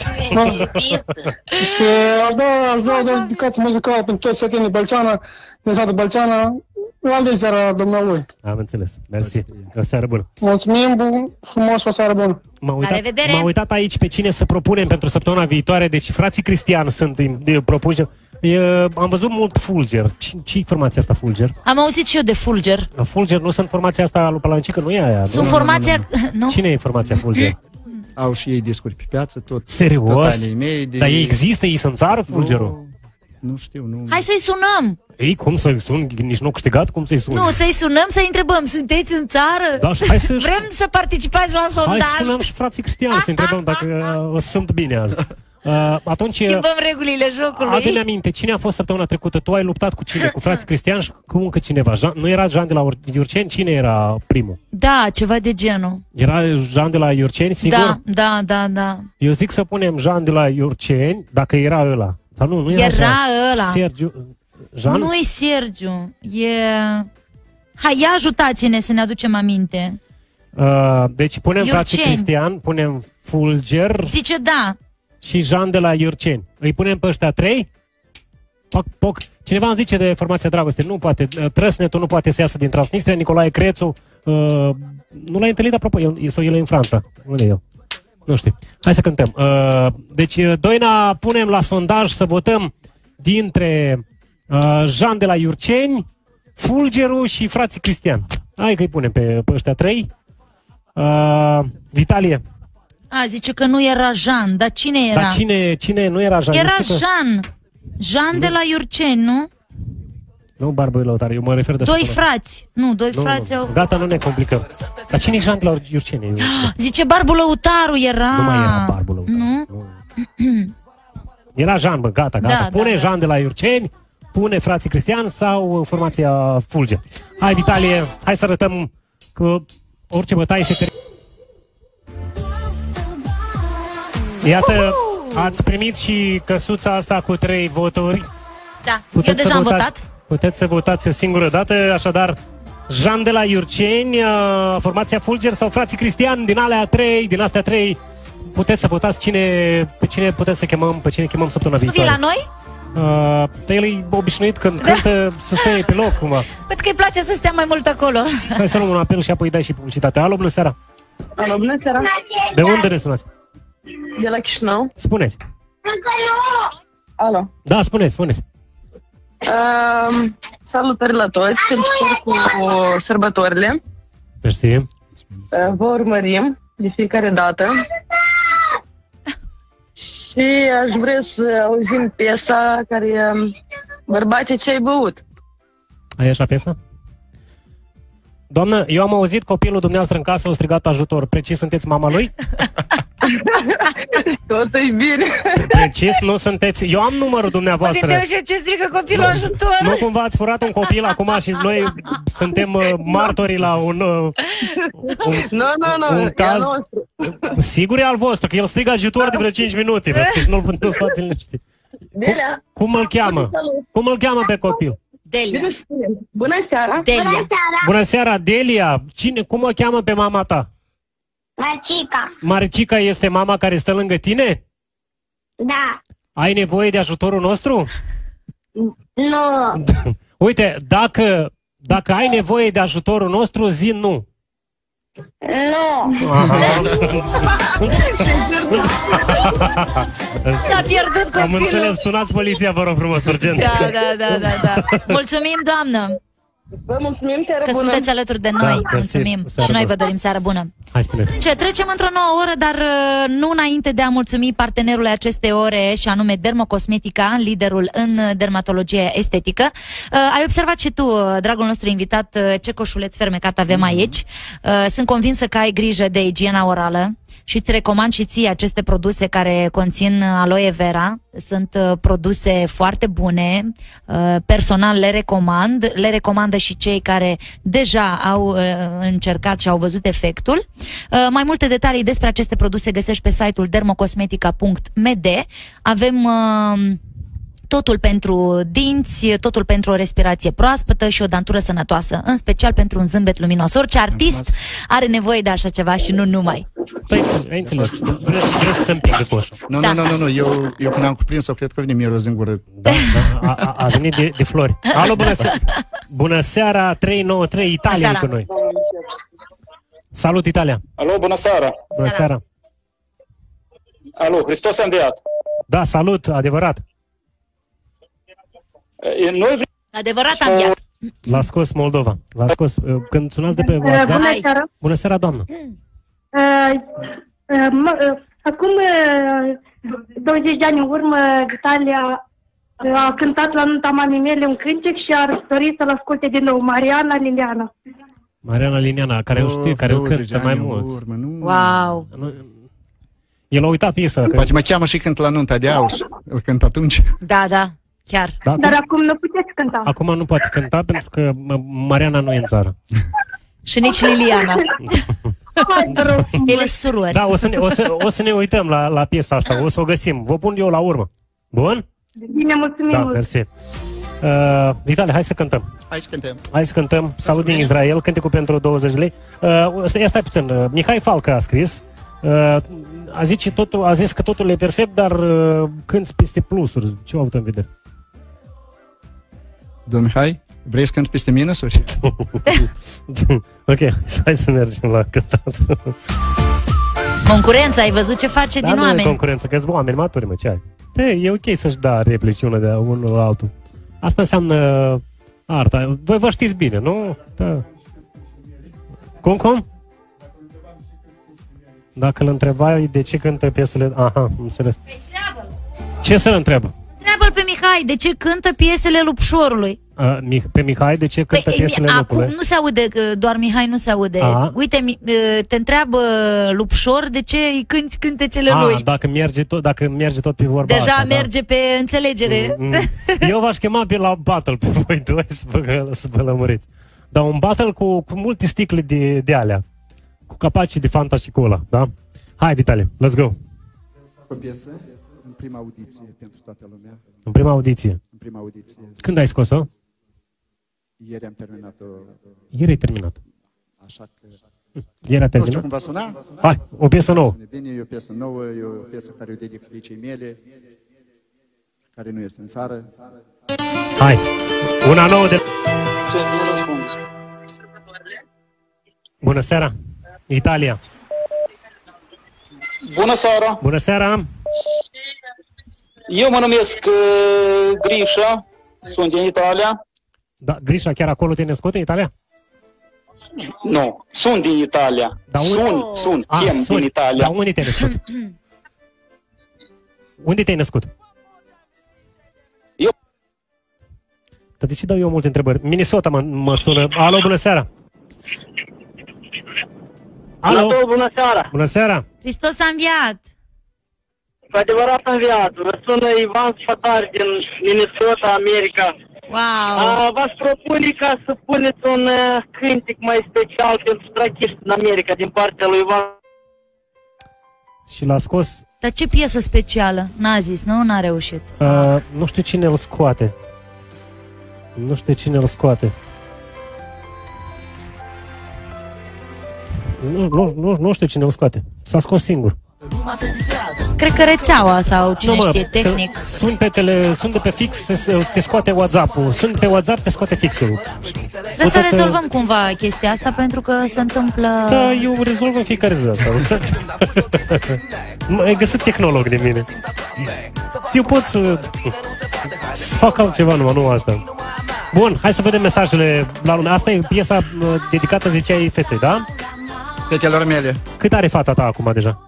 Și aș da, aș da o dedicație muzicală pentru toți sătenii Bălceana, din satul Bălceana, la alegerea dumnealui. Am înțeles. Mersi. O seară bună. Mulțumim, bun, frumos, o seară bună. M-am uitat, revedere! m-am uitat aici pe cine să propunem pentru săptămâna viitoare. Deci frații Cristian sunt de, de propuși. E, am văzut mult Fulger. Ce, ce formația asta Fulger? Am auzit și eu de Fulger. La Fulger nu sunt formația asta lui Palancică, nu e aia. Sunt nu? formația... Nu? Cine e formația Fulger? Au și ei discuri pe piață, tot. Serios? Tot anii mei. De... Dar ei există, ei sunt în țară, Fulgerul? Nu, nu știu, nu. Hai să-i sunăm. Ei, cum să-i sun? Nici nu au câștigat? Cum să-i sun? Nu, să-i sunăm, să-i întrebăm. Sunteți în țară? Da, și hai să... Vrem să participați la Hai să sondaj. sunăm și frații Cristian să întrebăm dacă uh, sunt bine azi. Uh, atunci, uh, Schimbăm regulile jocului. adu-mi aminte, cine a fost săptămâna trecută? Tu ai luptat cu cine? Cu frații Cristian și cu încă cineva. Jean, nu era Jean de la Ur- Iurceni? Cine era primul? Da, ceva de genul. Era Jean de la Iurceni, sigur? Da, da, da, da. Eu zic să punem Jean de la Iurceni, dacă era ăla. Sau nu, nu era, Era Jean. ăla. Sergiu... Jean? Nu-i Sergiu. E... Hai, ia ajutați-ne să ne aducem aminte. Uh, deci punem Iurceni. frații Cristian, punem Fulger Zice da. și Jean de la Iurceni. Îi punem pe ăștia trei? Poc, poc. Cineva îmi zice de formația Dragoste, nu poate, Trăsnetul nu poate să iasă din Transnistria, Nicolae Crețu, uh, nu l-ai întâlnit apropo, el, sau el e în Franța, unde e el? Nu știu. Hai să cântăm. Uh, deci, Doina, punem la sondaj să votăm dintre uh, Jean de la Iurceni, Fulgerul și frații Cristian. Hai că îi punem pe, pe ăștia trei. Uh, Vitalie, A, zice că nu era Jean, dar cine era? Dar cine, cine nu era Jean? Era Eu știu că- Jean. Jean de la Iurceni, nu? Nu, Barbă Lăutare, eu mă refer de Doi asta. frați. Nu, doi Nu, frați nu. au... Gata, nu ne complicăm. Dar cine e Jean de la Iurceni? Eu nu știu. Zice Barbu Lăutaru era. Nu mai era Barbu Lăutare. Nu? Nu. Era Jean, bă, gata, gata. Da, Pune da, Jean de la Iurceni, pune frații Cristian sau formația Fulge. Hai, Vitalie, hai să arătăm că orice bătaie se termină. Iată, ați primit și căsuța asta cu trei voturi. Da, Puteți eu deja să am votați- votat. Puteți să votați o singură dată, așadar Jean de la Iurceni, uh, formația Fulger sau frații Cristian, din alea trei, din astea trei, puteți să votați cine, pe cine puteți să chemăm, pe cine chemăm săptămâna Nu vii viitoare. la noi? Uh, pe el e obișnuit când da. cântă să stea pe loc, cumva. Pentru că îi place să stea mai mult acolo. Hai să luăm un apel și apoi dai și publicitatea. Alo, bună seara! Alo, bună seara! De unde ne sunați? De la Chișinău. Spuneți. Alo. Da, spuneți, spuneți. Uh, salutări la toți, felicitări cu sărbătorile. Mersi. Uh, vă urmărim de fiecare dată. Și aș vrea să auzim piesa care Bărbate, ce ai băut? Ai așa piesă? Doamnă, eu am auzit copilul dumneavoastră în casă, o strigat ajutor. Precis sunteți mama lui? Tot e bine. Precis nu sunteți... Eu am numărul dumneavoastră. Uite, ce strigă copilul ajutor. Nu cumva ați furat un copil acum și noi suntem uh, martorii la un... Uh, un Nu, nu, nu, un e caz... al nostru. Sigur e al vostru, că el strigă ajutor de vreo cinci minute. Vă deci nu-l nu scoate liniștit. Delia. Cum îl cheamă? Cum îl cheamă pe copil? Delia. Bine știm. Bună seara. Delia. Bună seara, Delia! Cine, cum o cheamă pe mama ta? Marcica. Maricica este mama care stă lângă tine? Da. Ai nevoie de ajutorul nostru? Nu. Uite, dacă, dacă ai nevoie de ajutorul nostru, zi nu. Nu. S-a pierdut Am copilul. înțeles, sunați poliția, vă rog frumos, urgent. Da, da, da, da, da. Mulțumim, doamnă, Vă mulțumim, seară că bună. sunteți alături de noi. Da, mersi. Mulțumim. Seară Și noi bună. vă dorim seară bună. Hai, spune. Ce, trecem într-o nouă oră, dar uh, nu înainte de a mulțumi partenerului acestei ore, și anume Dermocosmetica, liderul în dermatologie estetică. Uh, ai observat și tu, uh, dragul nostru invitat, uh, ce coșuleț fermecat avem aici. Uh, sunt convinsă că ai grijă de igiena orală și îți recomand și ție aceste produse care conțin aloe vera. Sunt uh, produse foarte bune, uh, personal le recomand, le recomandă și cei care deja au uh, încercat și au văzut efectul. Uh, mai multe detalii despre aceste produse găsești pe site-ul dermocosmetica punct m d. Avem uh, totul pentru dinți, totul pentru o respirație proaspătă și o dantură sănătoasă, în special pentru un zâmbet luminos. Orice artist are nevoie de așa ceva și nu numai. Păi, ai înțeles. Vrei să-ți împing de coșul. Nu, Da. nu, nu, nu, nu, eu, eu când am cuprins-o, cred că vine miros din gură. Da, da, a, a, a venit de, de flori. Alo, bună seara! Bună seara, trei nouă trei, Italia Bună e seara. cu noi. Salut, Italia! Alo, bună seara! Bună seara! Alo, Hristos a înviat! Da, salut, adevărat. E, Noi Adevărat am iat. L-a scos Moldova. L-a scos. uh, Când sunați de pe WhatsApp... Hai. seara. Bună seara, doamnă! Uh, uh, mă, uh, acum uh, douăzeci de ani în urmă, Vitalia uh, a cântat la nunta mamei mele un cântec și ar dori să-l asculte din nou, Mariana Liliana. Mariana Liniana, care îl știe, care îl douăzeci de cântă mai ani în mulți. urmă, nu. Wow. Nu- El a uitat piesa. Că... Poate mă cheamă și cânt la nunta de aur. Îl cânt atunci. Da, da, chiar. Da, Dar acum nu puteți cânta. acum nu poate cânta pentru că mă, Mariana nu e în țară. Și nici Liliana. Hai, te rog. Ele surori. Da, o să ne, o să, o să ne uităm la, la piesa asta, o să o găsim. Vă pun eu la urmă. Bun? Bine, mulțumim Da, mult. mersi. Uh, Vitalia, hai să cântăm. Hai să cântăm. Hai să cântăm. Salut din Israel, cântecul pentru douăzeci de lei. Uh, stai, stai puțin. Uh, Mihai Falcă a scris. Uh, a, zis totul, a zis că totul e perfect, dar uh, cânti peste plusuri. Ce au avut în vedere? Domnul Mihai, vrei să cânt peste minusuri? Ok, hai să mergem la cântat. Concurența, ai văzut ce face Da, din nu e oameni? concurență, că-s oameni maturi, mă, ce ai? Te, e ok să-și da replici unul de unul la altul. Asta înseamnă arta. Voi vă știți bine, nu? Da. Cum, cum? Dacă îl întrebai de ce cântă piesele... Aha, am înțeles. Ce să-l întreb? Întreabă-l pe Mihai de ce cântă piesele Lupșorului. A, pe Mihai de ce cântă Păi, piesele acum Lupului? nu se aude, că doar Mihai nu se aude. A. Uite, mi- te întreabă Lupșor de ce îi cânti cântecele A, lui. dacă merge tot, dacă merge tot pe vorba Deja asta, merge pe înțelegere. Da. Mm, mm. Eu v-aș chema pe la battle pe voi doi să vă, să vă lămuriți. Dar un battle cu, cu multe sticle de, de alea. Cu capacii de Fanta și Cola, da? Hai, Vitali, let's go! O piesă în prima audiție pentru toată lumea. În prima audiție. În prima audiție. Când ai scos-o? Ieri am terminat-o. Ieri ai terminat. Așa că... Ieri a Nu știu terminat? cum va suna. Hai, o piesă nouă. Bine, e o piesă nouă, e o piesă care o dedic fiicei mele, care nu este în țară. Hai, una nouă de... Bună seara, Italia. Bună seara! Bună seara. Eu mă numesc uh, Grisha, sunt din Italia. Da, Grisha, chiar acolo te-ai născut în Italia? Nu, sunt din Italia. Da, unde- Sunt, sunt, Ah, chem sunt. din Italia. Dar unde te-ai născut? Unde te-ai născut? Eu. Dar de ce dau eu multe întrebări? Minnesota mă, mă sună. Alo, bună seara! Alo, Bună seara! bună seara! Hristos a înviat. Cu adevărat în viață. Vă sună Ivan Sfatar din Minnesota, America. Wow! A, v-aș propune ca să puneți un uh, cântic mai special pentru trachiști în America din partea lui Ivan. Și l-a scos, Dar ce piesă specială? N-a zis, nu? N-a reușit. uh, nu știu cine îl scoate. Nu știu cine îl scoate. Nu, nu, nu, nu știu cine îl scoate. S-a scos singur. Cred că rețeaua sau cine Nu, mă, știe, că tehnic. Sunt pe, tele, sunt de pe fix, se- te scoate WhatsApp-ul. Sunt pe WhatsApp, te scoate fixul. Trebuie să rezolvăm cumva chestia asta pentru că se întâmplă... Da, eu rezolv în fiecare zi asta. Ai găsit tehnolog de mine. Eu pot să, să fac altceva, numai nu asta. Bun, hai să vedem mesajele la lume. Asta e piesa uh, dedicată, ziceai, fetei, da? Fetelor mele. Cât are fata ta acum deja?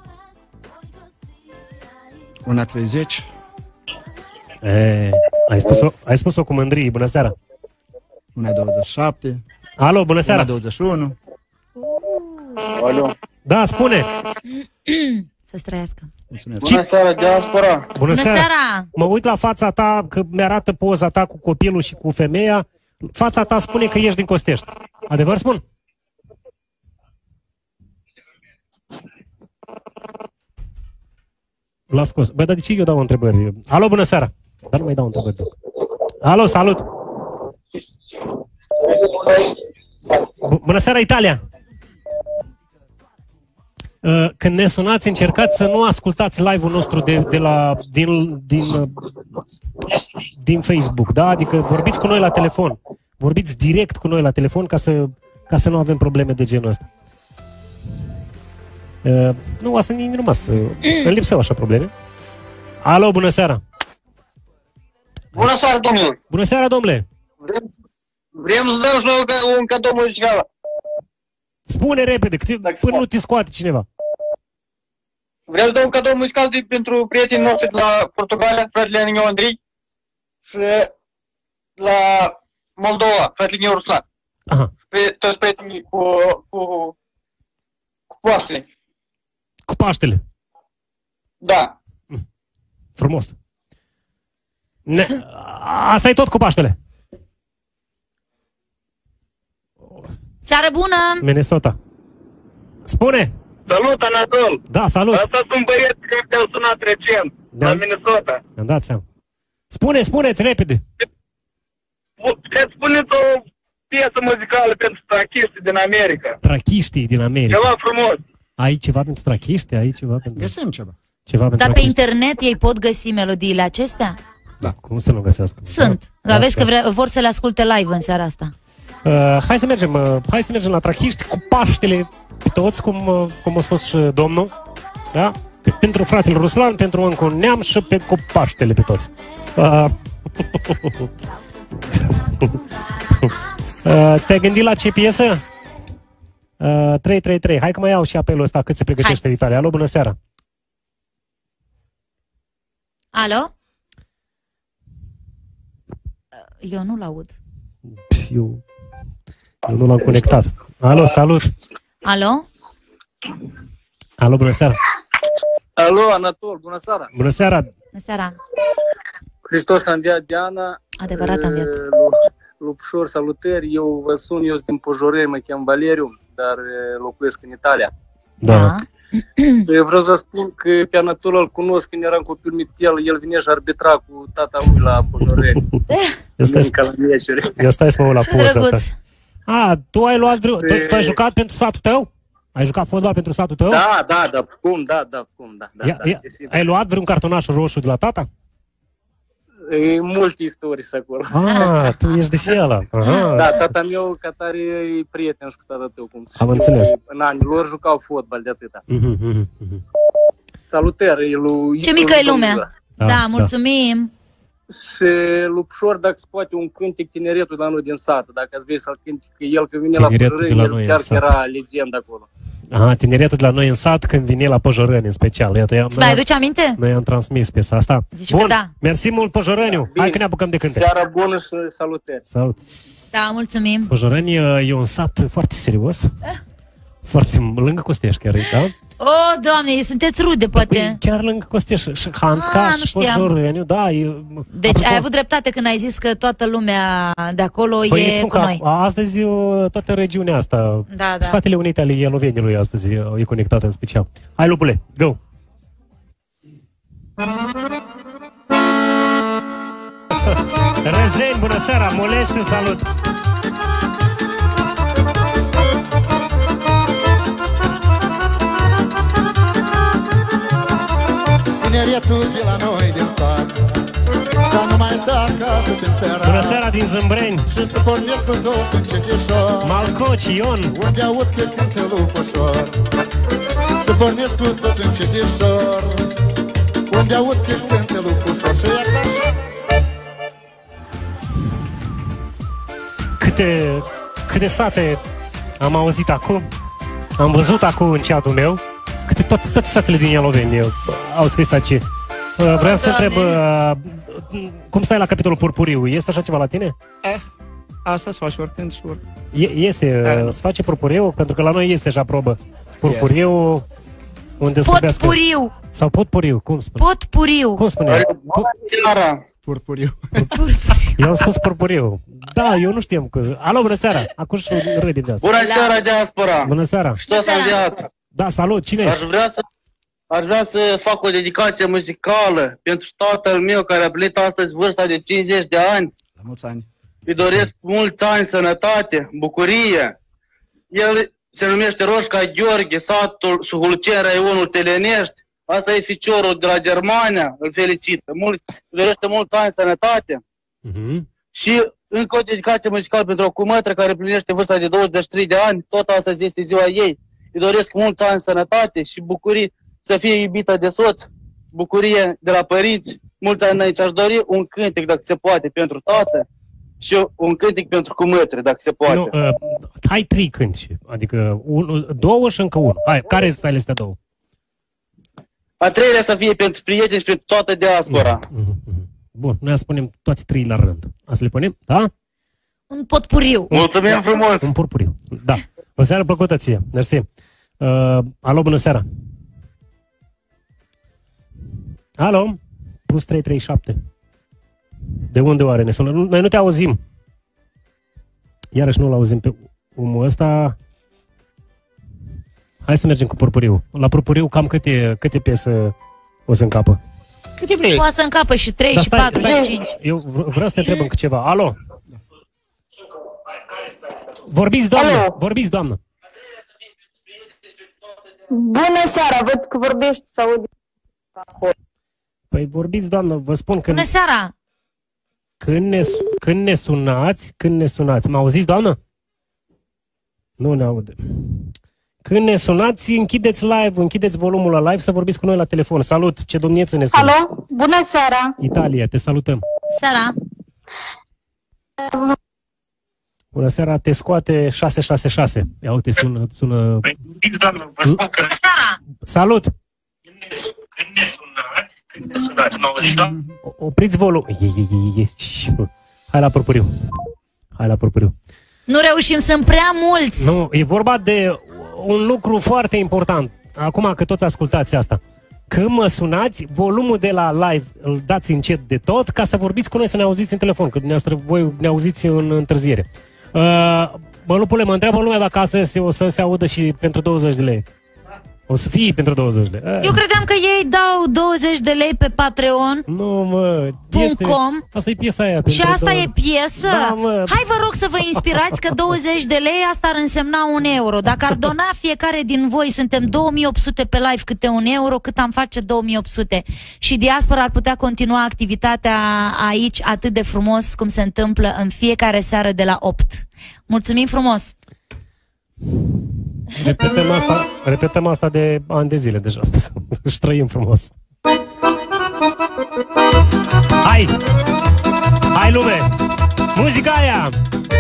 Una treizeci. E, ai spus-o, ai spus-o cu mândrie. Bună seara. Una douăzeci și șapte. Alo, bună seara. Una douăzeci și unu. Alo. Da, spune. Să străiască. Bună seara, diaspora! Bună, Bună seara. seara! Mă uit la fața ta, că mi-arată poza ta cu copilul și cu femeia. Fața ta spune că ești din Costești. Adevăr spun? L-a scos. Băi, dar de ce eu dau întrebări? Alo, bună seara! Dar nu mai dau întrebări. Alo, salut! Bu- Bună seara, Italia! Uh, Când ne sunați, încercați să nu ascultați live-ul nostru de, de la, din, din, uh, din Facebook, da? Adică vorbiți cu noi la telefon. Vorbiți direct cu noi la telefon ca să, ca să nu avem probleme de genul ăsta. Uh, nu, asta nu e rămas. Uh, îmi lipseau așa probleme. Alo, bună seara! Bună seara, domnilor! Bună seara, domnule! Vrem, vrem să dăm și noi un, un cadou muzical. Spune repede, câte, până nu te scoate cineva. Vreau să dau un cadou muzical de, pentru prietenii noștri de la Portugalia, fratele Neniu Andrei, și la Moldova, fratele Neniu Ruslan. Aha. Pe toți prietenii cu, cu, cu Paștele. Cu Paștele. Da. Frumos. Ne, asta e tot cu Paștele. Seară bună! Minnesota. Spune! Salut, Anatol! Da, salut! Asta sunt băieți care te-au sunat recent, Da. la Minnesota. Mi-am dat seama. Spune, spuneți, repede! Puteți spuneți o piesă muzicală pentru trachiștii din America. Trachiștii din America. Ceva frumos. Ai ceva pentru trachiști? Ai ceva pentru... Găsim ceva. Ceva pentru Dar pe trachiști? internet ei pot găsi melodiile acestea? Da. Cum să nu găsească? Sunt. Da. Vezi Da. că vre- vor să le asculte live în seara asta. Uh, hai să mergem, uh, hai să mergem la trachiști cu Paștele pe toți, cum, uh, cum a spus și domnul. Da? Pe- Pentru fratele Ruslan, pentru încă un neam și pe, cu Paștele pe toți. Uh, uh, te-ai gândit la ce piesă? Uh, trei trei trei. Hai că mai iau și apelul ăsta cât se pregătește Hai. Italia. Alo, bună seara. Alo? Eu nu-l aud. Eu, eu nu l-am conectat. Alo, salut. Alo? Alo, bună seara. Alo, Anatol, bună seara! Bună seara. Bună seara. Hristos a înviat, Diana. Adevărat am Eh, viat. Lu- Lupșor, salutări. Eu vă sun, eu sunt din Pojorel, mă chem Valeriu, dar eh, locuiesc în Italia. Da. Eu vreau să vă spun că pe Anatol îl cunosc când eram copil mitel, el vinea și arbitra cu tata lui la Pojorel. Ia stai, Ca la meciuri. ia stai să mă uit la Ce poză drăguț. ta. A, tu ai luat vreo... Tu, tu ai jucat pentru satul tău? Ai jucat fotbal pentru satul tău? Da, da, da, cum, da, da, cum, da, da, Ia, da, ia, desigur. ai luat vreun cartonaș roșu de la tata? E multe istorii să acolo. Ah, tu ești de și ăla. Aha. Da, tata meu, ca tare, e prieten și cu tata tău, cum se Am știe. înțeles. În anii lor jucau fotbal de atâta. Mhm, mhm, mhm. Salutări lui... Ce mică e lumea. Da, Da, da. mulțumim. Și Lupșor, dacă se poate un cântec Tineretul de la noi din sat, dacă ați vrea să-l cântic, că el când vine la Tineretul de Pujărâni, la el noi în chiar sat. era legendă acolo. Aha, tineretul de la noi în sat când vine la Pojorâni în special. Iată, i-am- Îți mai aduce aminte? noi am transmis piesa asta. Zici că Bun, da. mersi mult Pojorâniu. Bine. Hai că ne apucăm de cântec. Seara bună și salutări! Salut. Da, mulțumim. Pojorâni e un sat foarte serios. Foarte lângă Costeș chiar, e, da? O, Doamne, sunteți rude, poate. Păi, chiar lângă Costeș și Hanțca Ah, nu și știam. Pojorâniu, da. E, Deci apropo, ai avut dreptate când ai zis că toată lumea de acolo păi, îți e spun cu că noi. astăzi uh, toată regiunea asta, Da, da. Statele Unite ale Eloveniului astăzi uh, e conectată în special. Hai, lupule, go! Rezeni, bună seara, Moleștiu, salut! Tineretul de la noi din sat, ca nu mai sta acasă prin Bună seara, seara din Zâmbreni, și să pornesc cu toți încetișor, Malcoci, Ion, unde aud că cântă lupușor. Să pornesc cu toți încetișor, unde aud că cântă lupușor. Și e ca așa. câte, câte sate am auzit acum, am văzut acum în chat-ul meu, câte toate, toate satele din Ialoveni uh, au scris aici. Uh, Vreau să întreb, uh, cum stai la capitolul Purpuriu? Este așa ceva la tine? Eh, asta se face oricând și oricând. E, este, Da. uh, se face Purpuriu? Pentru că la noi este așa probă. Purpuriu, unde se vorbească. Potpuriu. Sau Potpuriu, cum spune? Potpuriu. Cum spune? Cum? Seara! Purpuriu. Eu am spus Purpuriu. Da, eu nu știam că... Alo, bună seara! Acum și râdim de asta. Bună seara, diaspora! Bună seara! Hristos a înviat! Da, salut, cine Aș ești? vrea să Aș vrea să fac o dedicație muzicală pentru tatăl meu care a plinit astăzi vârsta de cincizeci de ani. La mulți ani. Îi doresc mulți ani, sănătate, bucurie. El se numește Roșca Gheorghe, satul Suhulcen, raionul Telenești. Asta e ficiorul de la Germania, îl felicită. Mult, îi dorește mulți ani, sănătate. Mhm. Și încă o dedicație muzicală pentru o cumătră care împlinește vârsta de douăzeci și trei de ani. Tot astăzi este ziua ei. Îi doresc mulți ani, sănătate și bucurii, să fie iubită de soț, bucurie de la părinți. Mulți ani înainte aș dori un cântec, dacă se poate, pentru tată și un cântec pentru cumătre, dacă se poate. Nu, uh, hai trei cânti, adică un, două și încă unul. Hai, care sunt astea două? A treilea să fie pentru prieteni și pentru toată diaspora. Mhm, mhm. Bun, noi spunem toate trei la rând. Asta le punem? Da? Un potpuriu. Mulțumim frumos! Un purpuriu. Da. O seară plăcută ție. Mersi. Uh, alo, bună seara. Alo? Plus trei trei șapte. De unde oare ne sună? Noi nu te auzim. Iarăși nu-l auzim pe omul ăsta. Hai să mergem cu purpuriu. La purpuriu cam câte, câte piese o să încapă? Câte vrei? Poate să încapă și trei, Dar și stai, patru, stai. și cinci. Eu v- vreau să te întreb încă ceva. Alo? Vorbiți, doamnă! Alo. Vorbiți, doamnă! Bună seara, văd că vorbești să auzi. Păi vorbiți, doamnă, vă spun că Bună seara! când ne, când ne sunați, când ne sunați, mă auziți, doamnă? Nu ne aude. Când ne sunați, închideți live, închideți volumul la live să vorbiți cu noi la telefon. Salut, ce domnieță ne sună? Alo, bună seara! Italia, te salutăm. Seara! Bună seara, te scoate șase șase șase. Ia uite, sună... sună... Vă spun că... Salut! Când ne sunați, când ne sunați, m-au auzit, da? Opriți volum. Hai la purpuriu. Hai la purpuriu. Nu reușim, sunt prea mulți. Nu, e vorba de un lucru foarte important. Acum că toți ascultați asta. Când mă sunați, volumul de la live îl dați încet de tot ca să vorbiți cu noi, să ne auziți în telefon, că dumneavoastră voi ne auziți în întârziere. Uh, Bă, lupule, mă întreabă lumea dacă astăzi o să se audă și pentru douăzeci de lei. O să fie pentru douăzeci de lei. Eu credeam că ei dau douăzeci de lei pe Patreon. Nu, mă. Este, .com. Asta e piesa aia. Și asta douăzeci. E piesă? Da, mă. Hai, vă rog să vă inspirați că douăzeci de lei asta ar însemna un euro. Dacă ar dona fiecare din voi, suntem două mii opt sute pe live, câte un euro, cât am face două mii opt sute. Și Diaspora ar putea continua activitatea aici atât de frumos cum se întâmplă în fiecare seară de la opt. Mulțumim frumos! Repetăm asta, repetăm asta de ani de zile deja. Și trăim frumos. Hai! Hai, lume! Muzica aia!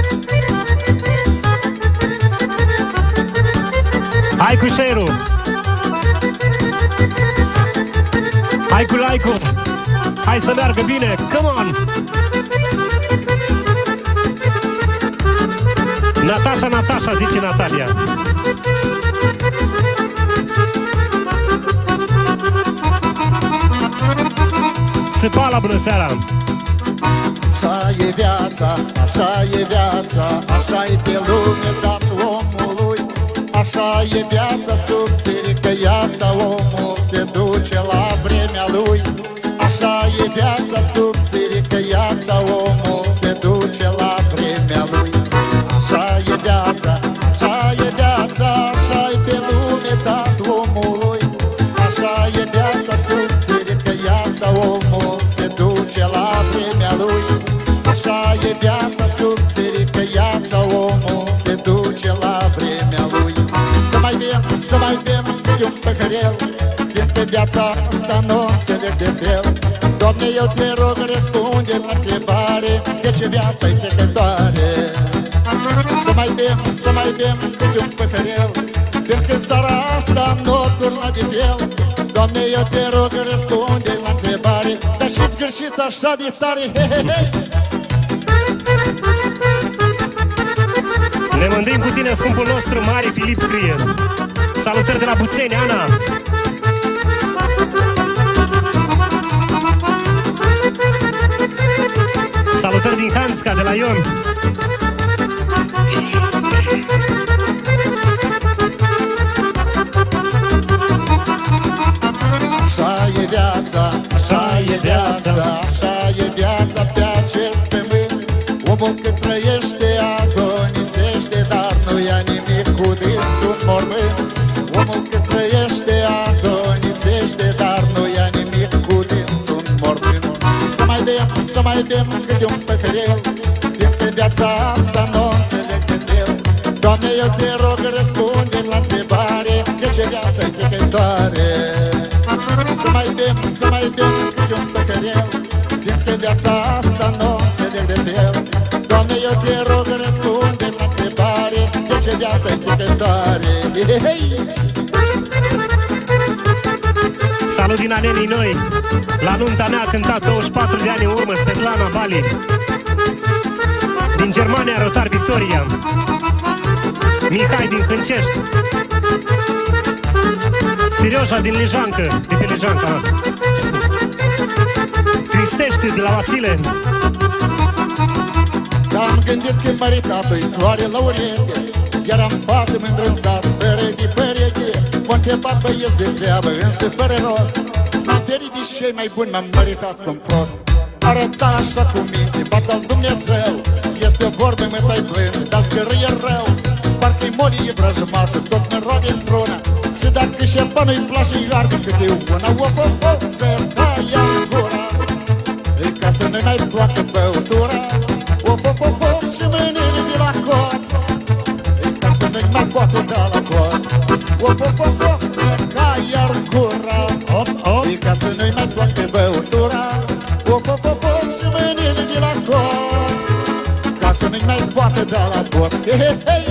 Hai cu share-ul! Hai cu like-ul! Hai să meargă bine! Come on! Natasha, Natasha, zice Natalia. Țipala, bună seara! Așa e viața, așa e viața, așa e pe lume dat omului. Așa e viața subțire, că viața omul se duce la vremea lui. Așa e viața subțire, că viața omul se duce la vremea lui. Așa e viața, așa e viața, așa e pe lume dat omului. Așa e viața subțire, că viața omul se duce la vremea lui. Așa e viața subțire, că viața omul se duce la vremea lui. Să mai bem, să mai bem câte un păhărel, fiindcă viața asta nu înțeleg de fel. Doamne, eu te rog, răspunde la întrebare, de ce viața-i trecătoare. Să mai bem, să mai bem câte un păhărel, fiindcă seara asta nu turna de fel. Doamne, eu te rog, răspunde la întrebare, dar și zgârșiți așa de tare, he, he, he. Ne mândrim cu tine, scumpul nostru, Mari Filip scrie. Salutări de la Buțeni, Ana. Salutări din Hanțca, de la Ion. Așa e viața, așa e viața, așa e viața pe acest pământ. Omul cât trăiește agonisește, dar nu ia nimic cu dânsul în mormânt. Omul cât trăiește agonisește, dar nu ia nimic cu dânsul în mormânt. Să mai bem, să mai bem câte un păhărel, fiindcă viața asta nu înțeleg de fel. Doamne, eu te rog, răspunde la întrebare, de ce viața-i trecătoare. Să mai bem, să mai bem câte un păhărel, fiindcă viața asta nu înțeleg de fel. Doamne, eu te rog, răspunde la întrebare, de ce viața-i trecătoare. Salut din Anenii Noi. La nunta mea a cântat douăzeci și patru de ani în urmă Svetlana Bali. Din Germania, Rotar Victoria. Mihai din Hâncești. Sirioșa din Lijancă, de pe Lijanca. Cristești de la Vasile. Am gândit că măritatul-i floare la urete, iar am fată mândră în sat, fără de părete. M-a întrebat băieți de treabă, însă fără rost. M-am ferit de cei mai buni, m-am măritat cum prost. Arăta așa cu minte, bat-al Dumnezeu. Este o vorbă, mă-ți-ai blând, dar scărâie rău. Parcă-i molie vrăjmașă, tot mă roade într-una. Și dacă șerpanul-i place, îi arde câte una. Of, of, of, să taia în gura, e ca să nu mai placă băutura. Of, of, of, of, și mâinile de la cot, e ca să nu mai poată da la cot. Of, of, of, of, să taia în gura, e ca să nu mai placă băutura. Of, of, of, of, și mâinile de la cot, ca să nu mai poată poate da la bot. He, he, he.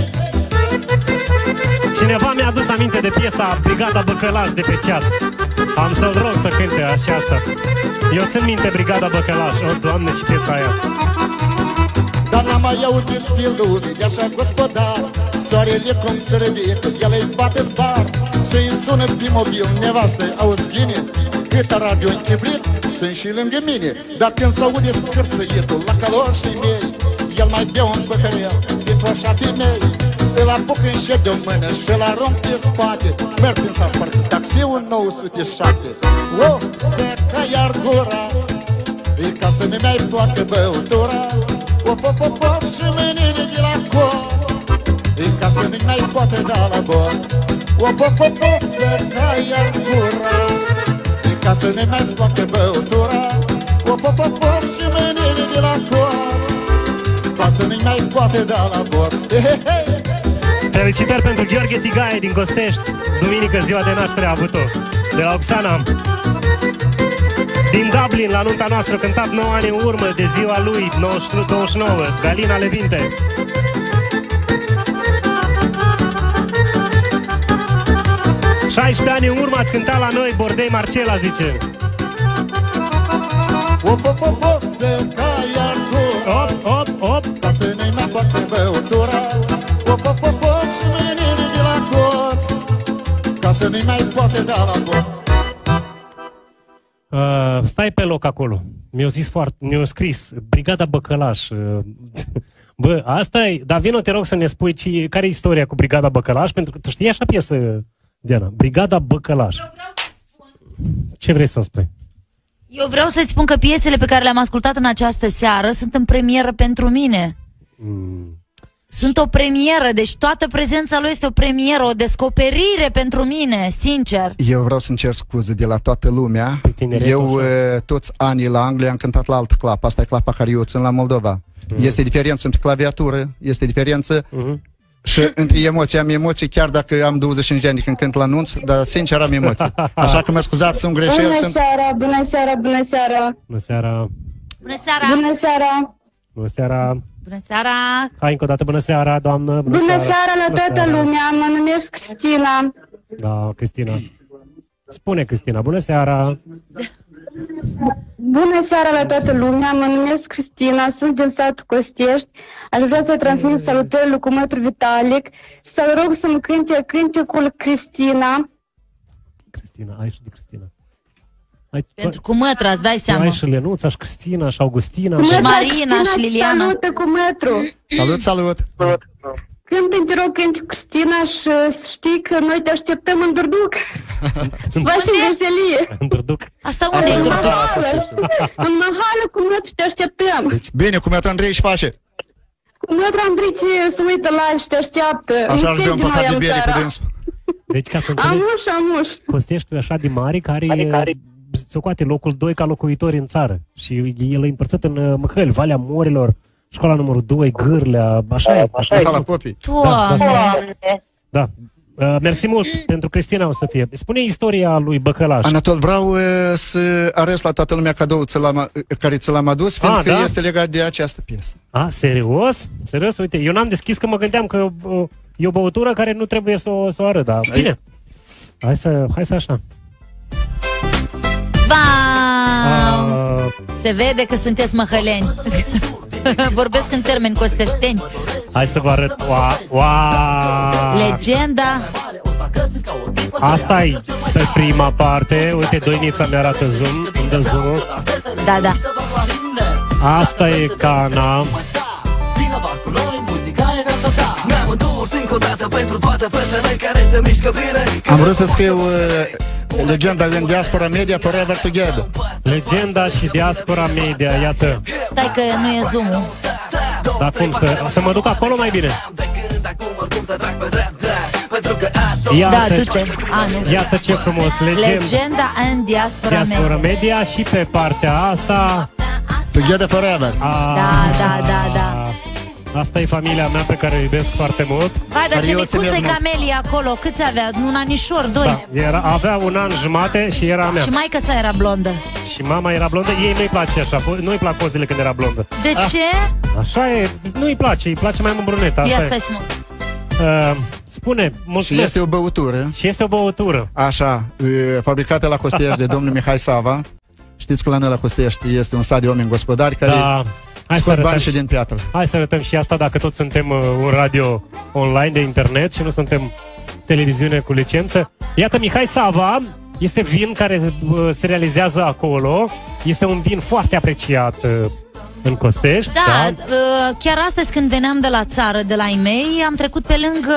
Cineva mi-a adus aminte de piesa Brigada Băcălaș de pe chat. Am să-l rog să cânte așa asta. Eu țin minte Brigada Băcălaș. O, Doamne, și piesa aia. Dar n-am mai auzit filul de așa gospodar. Soarele cum se ridică, el îi bate în bar și îi sună pe mobil nevastă. Auzi bine, câtă radio închibrit, sunt și lângă mine. Dar când s-aude scârțăitul la caloșii mei, el mai bea un păhărel pentru așa femei. Îl apuc în șep de-o mână și îl arunc pe spate. Merg prin sat, parcă taxiul nouă sute șapte. O, se ca iar gura, e ca să ne mai placă băutura. Of, of, of, of, și mâinile de la cor, e ca să nu mai poate da la bot. Of, of, of, of, se ca iar gura, e ca să ne mai placă băutura. Of, of, of, of, și mâinile de la cor, ca să nu mai poate da la bot. He, he, he. Felicitări pentru Gheorghe Tigaie din Costești. Duminică ziua de naștere a avut-o. De la Oxana. Din Dublin, la nunta noastră, cântat nouă ani în urmă de ziua lui, douăzeci și nouă, Galina Levinte. șaisprezece ani în urmă ați cântat la noi, Bordei Marcela, zice. Op, op, op, op, se ca iar gura, Op, op, op. ca să nu mai poate băutura. Op, op, op, op, și mâinile de la cot, ca să nu mai poate da la bot. Uh, stai pe loc acolo. Mi-au zis foarte, mi-au scris Brigada Băcălaș. Uh, bă, asta e, dar vino, te rog să ne spui ce, care e istoria cu Brigada Băcălaș, pentru că tu știi așa piesă, Diana, Brigada Băcălaș. Ce vrei să spui? Eu vreau să-ți spun că piesele pe care le-am ascultat în această seară sunt în premieră pentru mine. Mm. Sunt o premieră, deci toată prezența lui este o premieră, o descoperire pentru mine, sincer. Eu vreau să-mi cer scuze de la toată lumea. Eu uh, toți anii la Anglia am cântat la altă clapă. Asta e clapa care eu țin la Moldova. Mm. Este diferență între claviatură, este diferență mm-hmm. și între emoții. Am emoții chiar dacă am douăzeci și cinci de ani când cânt la anunț, dar sincer am emoții. Așa că mă scuzați, sunt greșeli. Bună sunt... seara, bună seara, bună seara. Bună seara. Bună seara. Bună seara. Bună seara. Bună seara. Hai încă o dată, bună seara, doamnă. Bună, Bună seara, seara la bună toată seara. lumea, mă numesc Cristina. Da, Cristina. Spune, Cristina, bună seara. Bună seara la toată lumea, mă numesc Cristina, sunt din satul Costești. Aș vrea să transmit salutări lui cumătru Vitalic și să-l rog să-mi cânte cântecul Cristina. Cristina, ai și de Cristina. Ai, Pentru cumătra, îți dai tu seama. ai și Lenuța, și Cristina, și Augustina. Și și... Marina, Cristina, și Liliana. Salută cumătru. Salut, salut. Cântă, te rog, cânte Cristina și știi că noi te așteptăm în Durduc. Să facem veselie. În Durduc. Asta unde e În Durduc? mahală. În mahală cu mătru te așteptăm. Bine, cum e Andrei și face? Cu mătru Andrei ce se uită live și te așteaptă. Așa aș bea un păcat de bere cu dânsul. Deci, ca să înțelegi, Amuș, amuș. Costești e așa de mare, care, care... se coate locul doi ca locuitori în țară. Și el e împărțit în uh, Măhăli, Valea Morilor, școala numărul doi, Gârlea, așa e. Așa e. La copii. Doamne. Da. Uh, mersi mult pentru Cristina o să fie. Spune istoria lui Băcălaș. Anatol, vreau uh, să arăt la toată lumea cadoul ți l-am, care ți l-am adus, fiindcă da? este legat de această piesă. A, serios? Serios? Uite, eu n-am deschis că mă gândeam că uh, e o băutură care nu trebuie să o, să o arăt, dar bine. Hai să, hai să așa. Wow! Uh, Se vede că sunteți măhăleni. Vorbesc în termeni costeșteni. hai să vă arăt. Wow! Wow. Legenda. Asta e pe prima parte. Uite, Doinița mi-arată zoom. Unde zoom? Da, da. Asta e Cana. Am vrut să scriu uh, legenda în diaspora media forever together. Legenda și diaspora media, iată. Stai că nu e zoom-ul. Dar cum să, să mă duc acolo mai bine? Iată, Da, du-te. A, nu. iată ce frumos. Legenda, Legenda în diaspora diaspora media. media și pe partea asta. Together forever. A, Da, da, da, da. Asta e familia mea pe care o iubesc foarte mult. Hai, dar ce Adios, micuță-i Emil, Camelia acolo? Câți avea? Un anișor, doi. Da, era, avea un an jumate și era a mea. Și maică sa era blondă. și mama era blondă. Ei nu-i place așa, nu-i plac pozele când era blondă. De ce? Așa e, nu-i place, îi place mai mult brunetă. Ia stai să mă... Uh, spune, mulțumesc. Și este o băutură. Și este o băutură. Așa, e, fabricată la Costești de domnul Mihai Sava. Știți că la noi la Costești este un sat de oameni gospodari care da. Hai scot să bani și din piatră. Hai să arătăm și asta, dacă tot suntem uh, un radio online de internet și nu suntem televiziune cu licență. Iată, Mihai Sava este vin care uh, se realizează acolo. Este un vin foarte apreciat uh, în Costești. Da, da? Uh, chiar astăzi când veneam de la țară, de la ei mei, am trecut pe lângă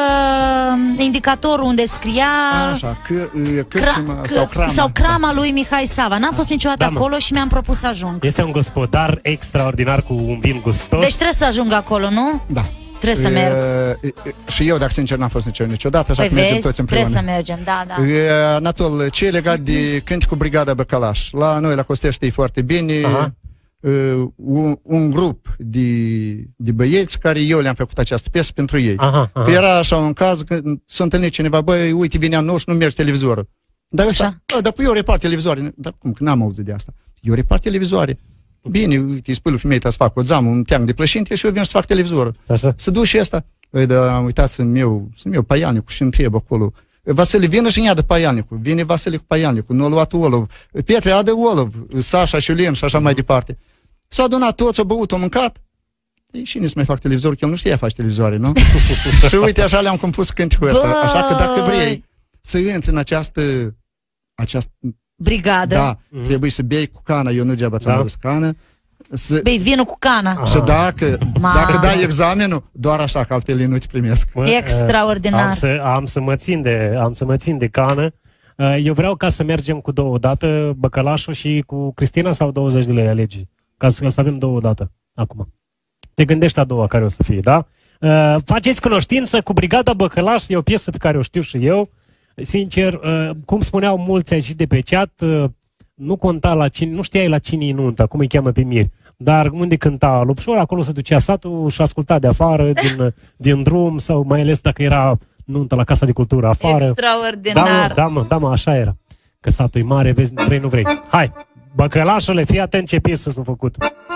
uh, indicatorul unde scria Așa, că, cârciuma, cra- sau crama. sau crama lui Mihai Sava. N-am fost niciodată da, acolo și mi-am propus să ajung. Este un gospodar extraordinar cu un vin gustos. Deci trebuie să ajung acolo, nu? Da. Trebuie să merg. E, e, și eu, dacă sincer, n-am fost niciodată, așa păi că mergem vezi, toți împreună. trebuie să mergem, da, da. E, Anatol, ce e legat de Cânticul Brigada Băcălaș? La noi, la Costești, e foarte bine. Aha. Uh, un, un grup de, de băieți care eu le-am făcut această piesă pentru ei. Aha, aha. Că era așa un caz că s-a întâlnit cineva, băi, uite, vine anul și nu mergi televizorul. Dar ăsta, dar eu repart televizoare. Dar cum, că n-am auzit de asta. Eu repart televizoare. Bine, uite, îi spui lui femeia ta să fac o zamă, un teanc de plășinte și eu vin să fac televizorul. Așa. Să duci și ăsta. Băi, dar uitați, sunt eu, sunt eu paialnicul și întreb acolo. Vasile, vină și ne-a de paialnicul. Vine Vasile cu paialnicul, nu a luat olov. Pietre, adă olov, Sașa și Iulien și așa mai departe. S-au adunat toți, au băut, au mâncat. Ei, și nici mai fac televizor, că el nu știa face televizoare, nu? Și uite, așa le-am compus cânticul ăsta. Așa că dacă vrei să intri în această... această brigadă. Da, mm-hmm. trebuie să bei cu cana, eu nu degeaba ți-am adus cană. Să, să bei vinul cu cana. Și dacă, dacă dai examenul, doar așa, că altfel nu te primesc. Extraordinar. Am să, am să mă țin de, am să mă țin de cană. Eu vreau ca să mergem cu două dată, Băcălașul și cu Cristina, sau douăzeci de lei alegi? Ca să, să avem două dată acum. Te gândești a doua care o să fie, da? Uh, faceți cunoștință cu Brigada Băcălaș, e o piesă pe care o știu și eu. Sincer, uh, cum spuneau mulți aici de pe chat, uh, nu conta la cine, nu știai la cine e nunta, cum îi cheamă pe miri. Dar unde cânta Lupșor, acolo se ducea satul și asculta de afară, din, din drum, sau mai ales dacă era nunta la Casa de Cultură afară. Extraordinar. Da, mă, da, mă, da, mă, așa era. Că satul e mare, vezi, vrei, nu vrei. Hai, Băcălașule, fii atent ce piesă s-a făcut.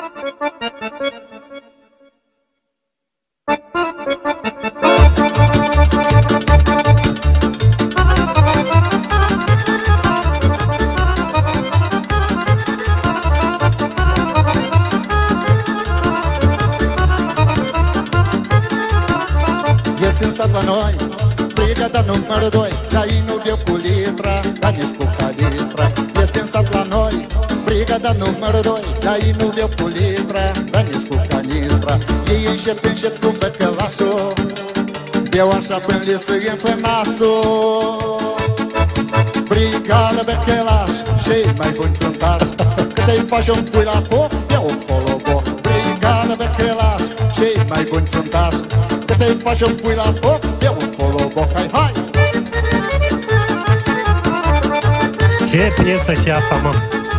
Este în sat la noi brigada numărul doi, dar ei nu beau cu litra, dar nici cu canistra. Este în sat la noi brigada numărul doi, dar ei nu beau cu litra, dar nici cu canistra. Ei încet, încet cu băcălașul, beau așa până le să înflă nasul. Brigada Băcălaș, cei mai buni fruntași, cât îi faci un pui la foc, beau un coloboc. Brigada Băcălaș, cei mai buni fruntași, cât îi faci un pui la foc, beau un coloboc. Hai, hai! Ce piesă și asta, mă!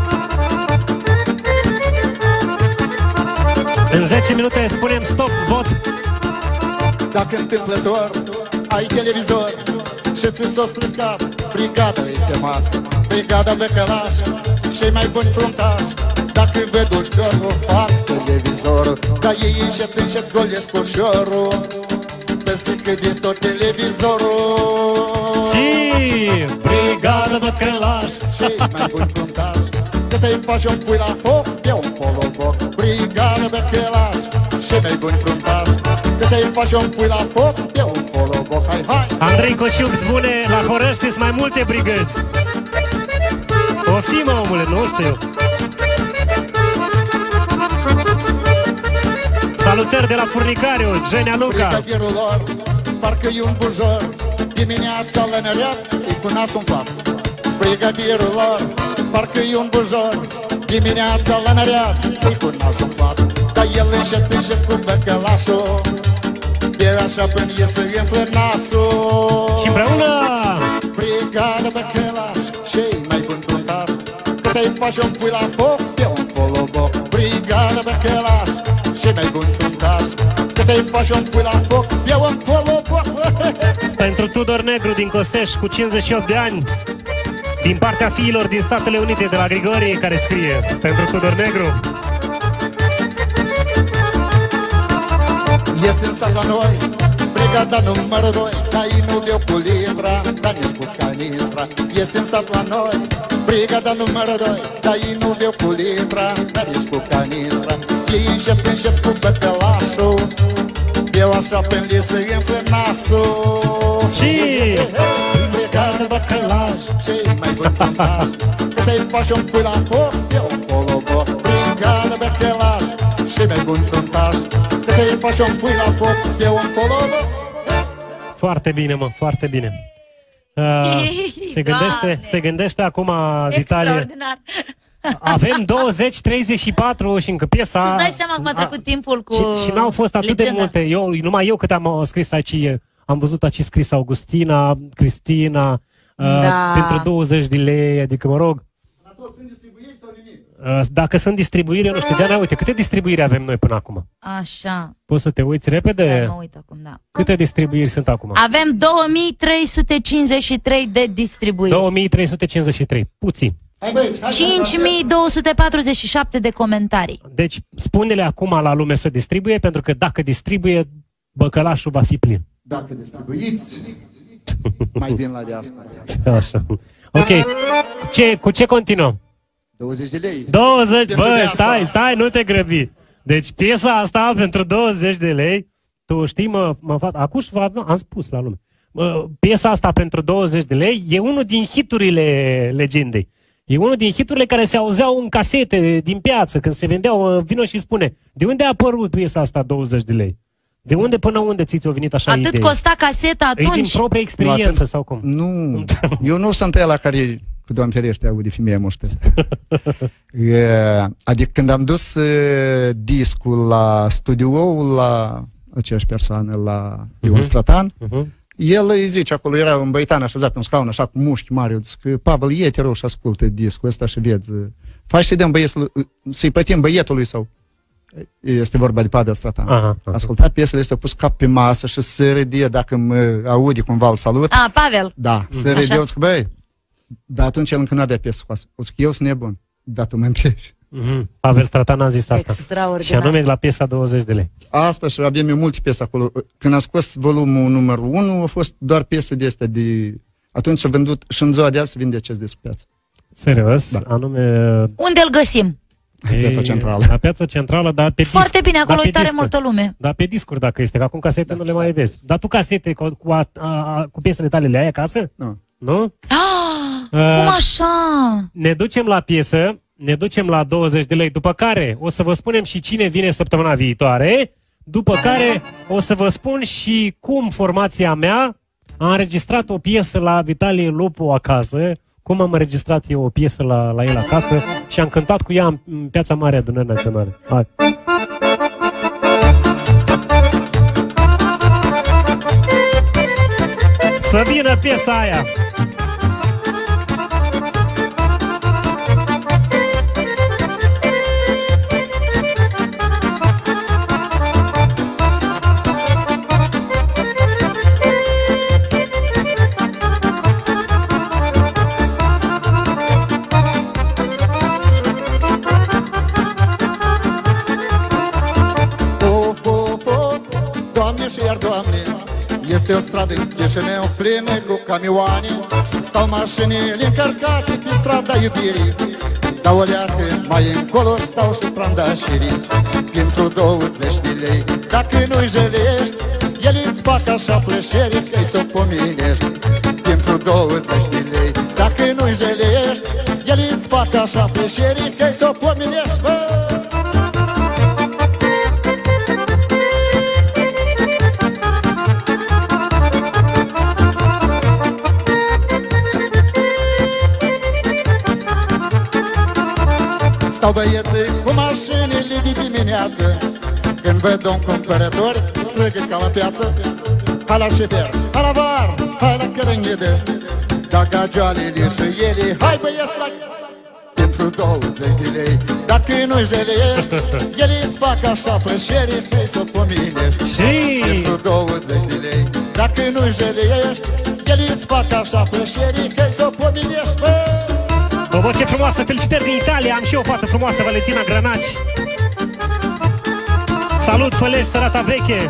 În zece minute spunem stop, vot! Dacă întâmplător ai televizor și ți s-o stricat, brigada-i chemat, Brigada Băcălaș, cei mai buni fruntași. Dacă vă duci că fac televizorul, dar ei încet, încet golesc ușorul, peste cât de tot televizorul. Și Brigada Băcălaș, cei mai buni fruntași, cât îi faci un pui la foc, beau un coloboc. Brigada Băcălaș, cei mai buni fruntași, cât îi faci un pui la foc, beau un coloboc. Hai, hai! Andrei Coșiuc spune, la Horăști mai multe brigăzi. O fi, mă, omule, nu știu. Salutări de la Furnicariu, Genia Luca. Brigadierul lor, parcă-i un bujor, dimineața lănăreat, e cu nas umflat. Brigadierul lor, parcă-i un bujor, dimineața lănăreat, e cu nas umflat. Dar el încet, încet cu băcălașul, de așa până iese înflă nasul. Și împreună Brigada Băcălaș, cei mai buni fruntași, cât îi faci un pui la foc, beau un coloboc. Brigada Băcălaș, cei mai buni fruntași, cât îi faci un pui la foc, beau un coloboc. pentru Tudor Negru din Costești cu cincizeci și opt de ani, din partea fiilor din Statele Unite, de la Grigori, care scrie pentru Tudor Negru. Este în sat la noi brigada numărul doi, dar ei nu beau cu litra, dar nici cu canistra. Este în sat la noi brigada numărul doi, dar ei nu beau cu litra, dar nici cu canistra. Ei încet, încet cu bătălașul, beau așa pe lisă în nasul. Și brigada băcălaș, cei mai buni fântași, cât ai faci un pui la foc, eu acolo go. Brigada băcălaș, cei mai buni fântași, cât ai faci un pui la foc, eu acolo go. Foarte bine, mă, foarte bine. Uh, se, gândește, se gândește acum Vitalie. Avem douăzeci, treizeci și patru și încă piesa. Tu-ți dai seama cum a trecut timpul cu Și, și n-au fost atât legenda. de multe. Eu, numai eu cât am scris aici, am văzut aici scris Augustina, Cristina, uh, Da. pentru douăzeci de lei, adică mă rog. Uh, dacă sunt distribuire, nu știu, Diana, uite, câte distribuiri avem noi până acum? Așa. Poți să te uiți repede? Stai, mă uit acum, da. Câte distribuiri sunt acum? Avem două mii trei sute cincizeci și trei de distribuiri. două mii trei sute cincizeci și trei, puțin. cinci mii două sute patruzeci și șapte de comentarii. Deci spune-le acum la lume să distribuie, pentru că dacă distribuie, băcălașul va fi plin. Dacă distribuiți, mai vin la diaspora. Așa. Ok. Ce, cu ce continuăm? douăzeci de lei. douăzeci, Pentru bă, diaspora. stai, stai, nu te grăbi. Deci piesa asta pentru douăzeci de lei, tu știi, mă, mă fac, acum am spus la lume, mă, piesa asta pentru douăzeci de lei e unul din hiturile legendei. E unul din hiturile care se auzeau în casete din piață, când se vendeau, vino și spune, de unde a apărut piesa asta douăzeci de lei? De unde până unde ți-o venit așa Atât idee? costa caseta E din atunci. propria experiență atât. sau cum? Nu, eu nu sunt ăla care, cu Doamne ferește, aude femeia moște. Adică când am dus uh, discul la studioul la aceeași persoană, la Ion Stratan, Uh-huh. el îi zice, acolo era un băitan așezat pe un scaun, așa cu mușchi mari, eu zic că, Pavel, ie te rog și ascultă discul ăsta și vezi. Faci să-i dăm băietul, să-i plătim băietului sau... Este vorba de Pavel Stratan. Aha, aha. Asculta piesele, este pus cap pe masă și se râde dacă mă aude cumva îl salut. A, Pavel. Da, se Așa. râde, eu zic, băi, dar atunci el încă nu avea piesă scoasă. Eu zic, eu sunt nebun, dar tu mă întrebi. Mm-hmm. Pavel Stratan a zis asta. Extraordinar. Și anume la piesa douăzeci de lei. Asta și avem eu multe piese acolo. Când am scos volumul numărul unu, a fost doar piese de astea de... Atunci s-a vândut și în ziua de azi se vinde acest disc pe piață. Serios? Da. Anume... Unde îl găsim? Pe piața centrală. La piața centrală, dar pe disc. Foarte bine, acolo dar e pe tare discuri. multă lume. Dar pe discuri dacă este, că acum casete nu le mai vezi. Dar tu casete cu, cu, a, a, cu piesele tale le ai acasă? Nu. Nu? Ah, Uh, cum așa? Ne ducem la piesă, ne ducem la douăzeci de lei, după care o să vă spunem și cine vine săptămâna viitoare, după care o să vă spun și cum formația mea a înregistrat o piesă la Vitalie Lupu acasă, cum am înregistrat eu o piesă la, la el acasă și am cântat cu ea în, în Piața Mare Adunării Naționale. Hai. Să vină piesa aia! Pop, pop, pop, Doamne și iar Doamne, este o stradă în Chișinău plină cu camioane. Stau mașinile încărcate pe strada iubirii, dar o leargă mai încolo stau și trandașirii. Pentru douăzeci de lei, dacă nu-i jelești, el îți fac așa plăcere că-i s-o pominești. Pentru douăzeci de lei, dacă nu-i jelești, el îți fac așa plăcere că-i s-o pominești, bă! Stau băieții cu mașinile de dimineață, când văd un cumpărător, strigă ca la piață. Hai la șofer, hai la var, hai la cărânghidă, da gagioalele și ele, hai băieți la... Pentru douăzeci de lei, dacă nu-i jelești, ele îți fac așa plăcere, că-i s-o pominești. Și... Pentru douăzeci de lei, dacă nu-i jelești, ele îți fac așa plăcere, că-i s-o pominești, bă! voce frumoasă, felicitări din Italia. Am și eu o fată frumoasă, Valentina Granaci. Salut, Fălești, sărata veche.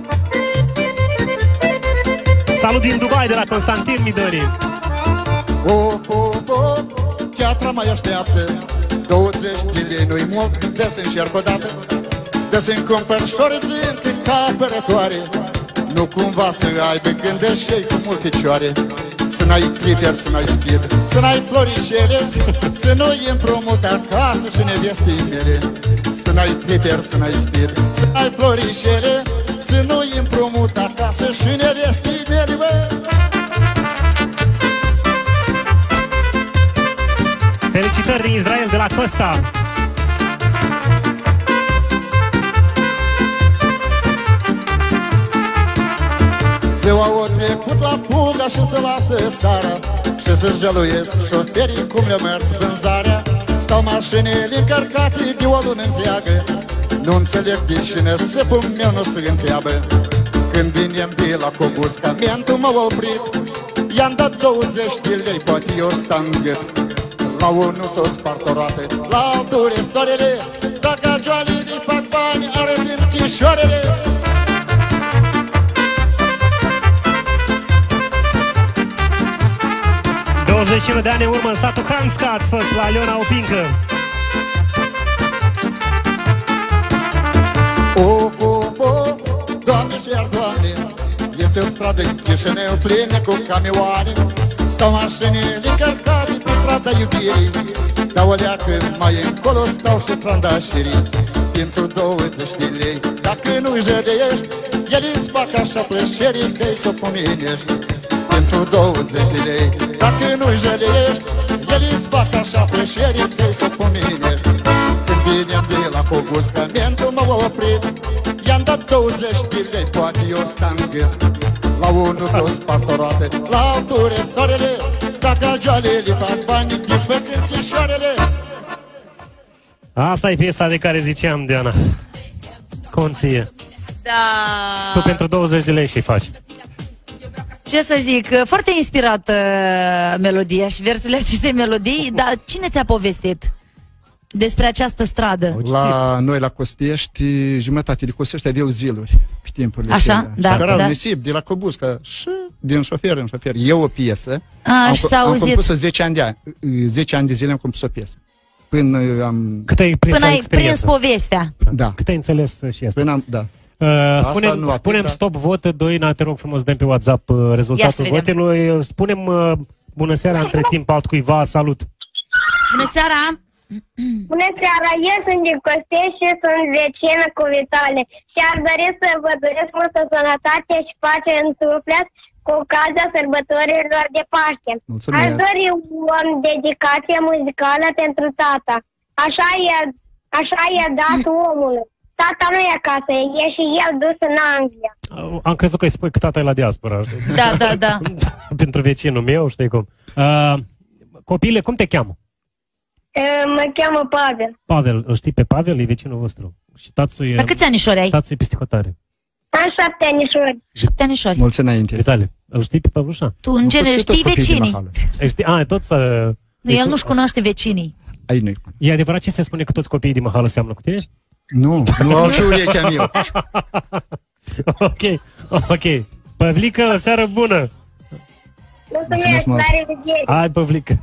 Salut din Dubai, de la Constantin Midori. Oh, oh, oh, chiatra mai așteaptă douăzeci de lei, nu-i mult, de să încerc odată. De să-mi cumpăr șorițe ca apărătoare. Nu cumva să aibă gândășei cu multe cioare. Să n-ai cliper, să n-ai speed, să n-ai florișele, să nu-i împrumut acasă și nevestii mele. Să n-ai cliper, să n-ai speed, să n-ai florișele, să nu-i împrumut acasă și nevestii mele, bă. Felicitări din Israel, de la Costa. Ziua o trecut la fuga și se lasă seara și să jăluiesc șoferii cum le-a mers vânzarea. Stau mașinile încărcate de o lună întreagă, nu înțeleg de cine săpul meu nu se întreabă. Când vinem de la cobuscamentul m-a oprit, i-am dat douăzeci de lei, poate eu sta în gât. La unul s-o spart o roată, la altul resoarele, dacă joalii de fac bani, arăt închișoarele. douăzeci și unu de ani în urmă în satul Hanska ați fost la Aliona Opincă. Oh, oh, oh, Doamne și iar Doamne, este o stradă în Chișinău plină cu camioane. Stau mașinile încărcate pe strada iubirii, dar o leacă mai încolo stau și trandașirii. Pentru douăzeci de lei, dacă nu-i jădești, el îți fac așa plăcerii că-i să pomenești. Pentru douăzeci de lei, dacă nu-i jădești, el îți fac așa plăcerii că-i să pomenești. Când vinem de la cobuscamentul m-a oprit, i-am dat douăzeci de lei, poate eu sta în gât. La unul s-o spart o roată, la altul resoarele, dacă joalele fac bani, disfăcând chișoarele. Asta e piesa de care ziceam, Diana. Conție. Da. Tu pentru douăzeci de lei și-i faci. Ce să zic, foarte inspirată melodia și versurile acestei melodii, dar cine ți-a povestit despre această stradă? La noi la Costiești, jumătate de Costiești aveau ziluri pe timpurile Așa, acelea. da, și erau da. nisip de la Cobusca și din șofer în șofer. Eu o piesă, A, am, și s-a am auzit. compus-o zece ani de ani, zece ani de zile am compus o piesă. Până am... Cât ai prins Până ai experiență? prins povestea. Da. Cât ai înțeles și asta? Până am, da. Uh, Asta spunem, nu atât, spunem da. stop vot, Doina, te rog frumos, dăm pe WhatsApp uh, Ia să rezultatul vedem. votelor. Spunem uh, bună seara între timp altcuiva, salut. Bună seara! Bună seara, eu sunt din Costești și sunt vecină cu Vitale și aș dori să vă doresc multă sănătate și pace în suflet cu ocazia sărbătorilor de Paște. Mulțumesc. Aș dori o dedicație muzicală pentru tata. Așa e, așa e dat omului. Tata nu e acasă, e și el dus în Anglia. Uh, am crezut că îi spui că tata e la diaspora. Da, da, da. Pentru vecinul meu, știi cum. Uh, copile, cum te cheamă? E, Mă cheamă Pavel. Pavel, îl știi pe Pavel? E vecinul vostru. Și tatăl e... Dar câți anișori ai? Tatăl e pistihotare. Am șapte anișori. Șapte anișori. Mulți înainte. Vitale, îl știi pe Pavlușa? Tu, în genere, știi vecinii. Știi? A, toți... Uh, Nu, el nu-și cunoaște vecinii. Ai nu E adevărat ce se spune că toți copiii din Mahală seamănă cu tine? Nu, nu au și urechea mea. Ok, ok. Păvlică, o seară bună! Mulțumesc, la revedere. Hai, Păvlică!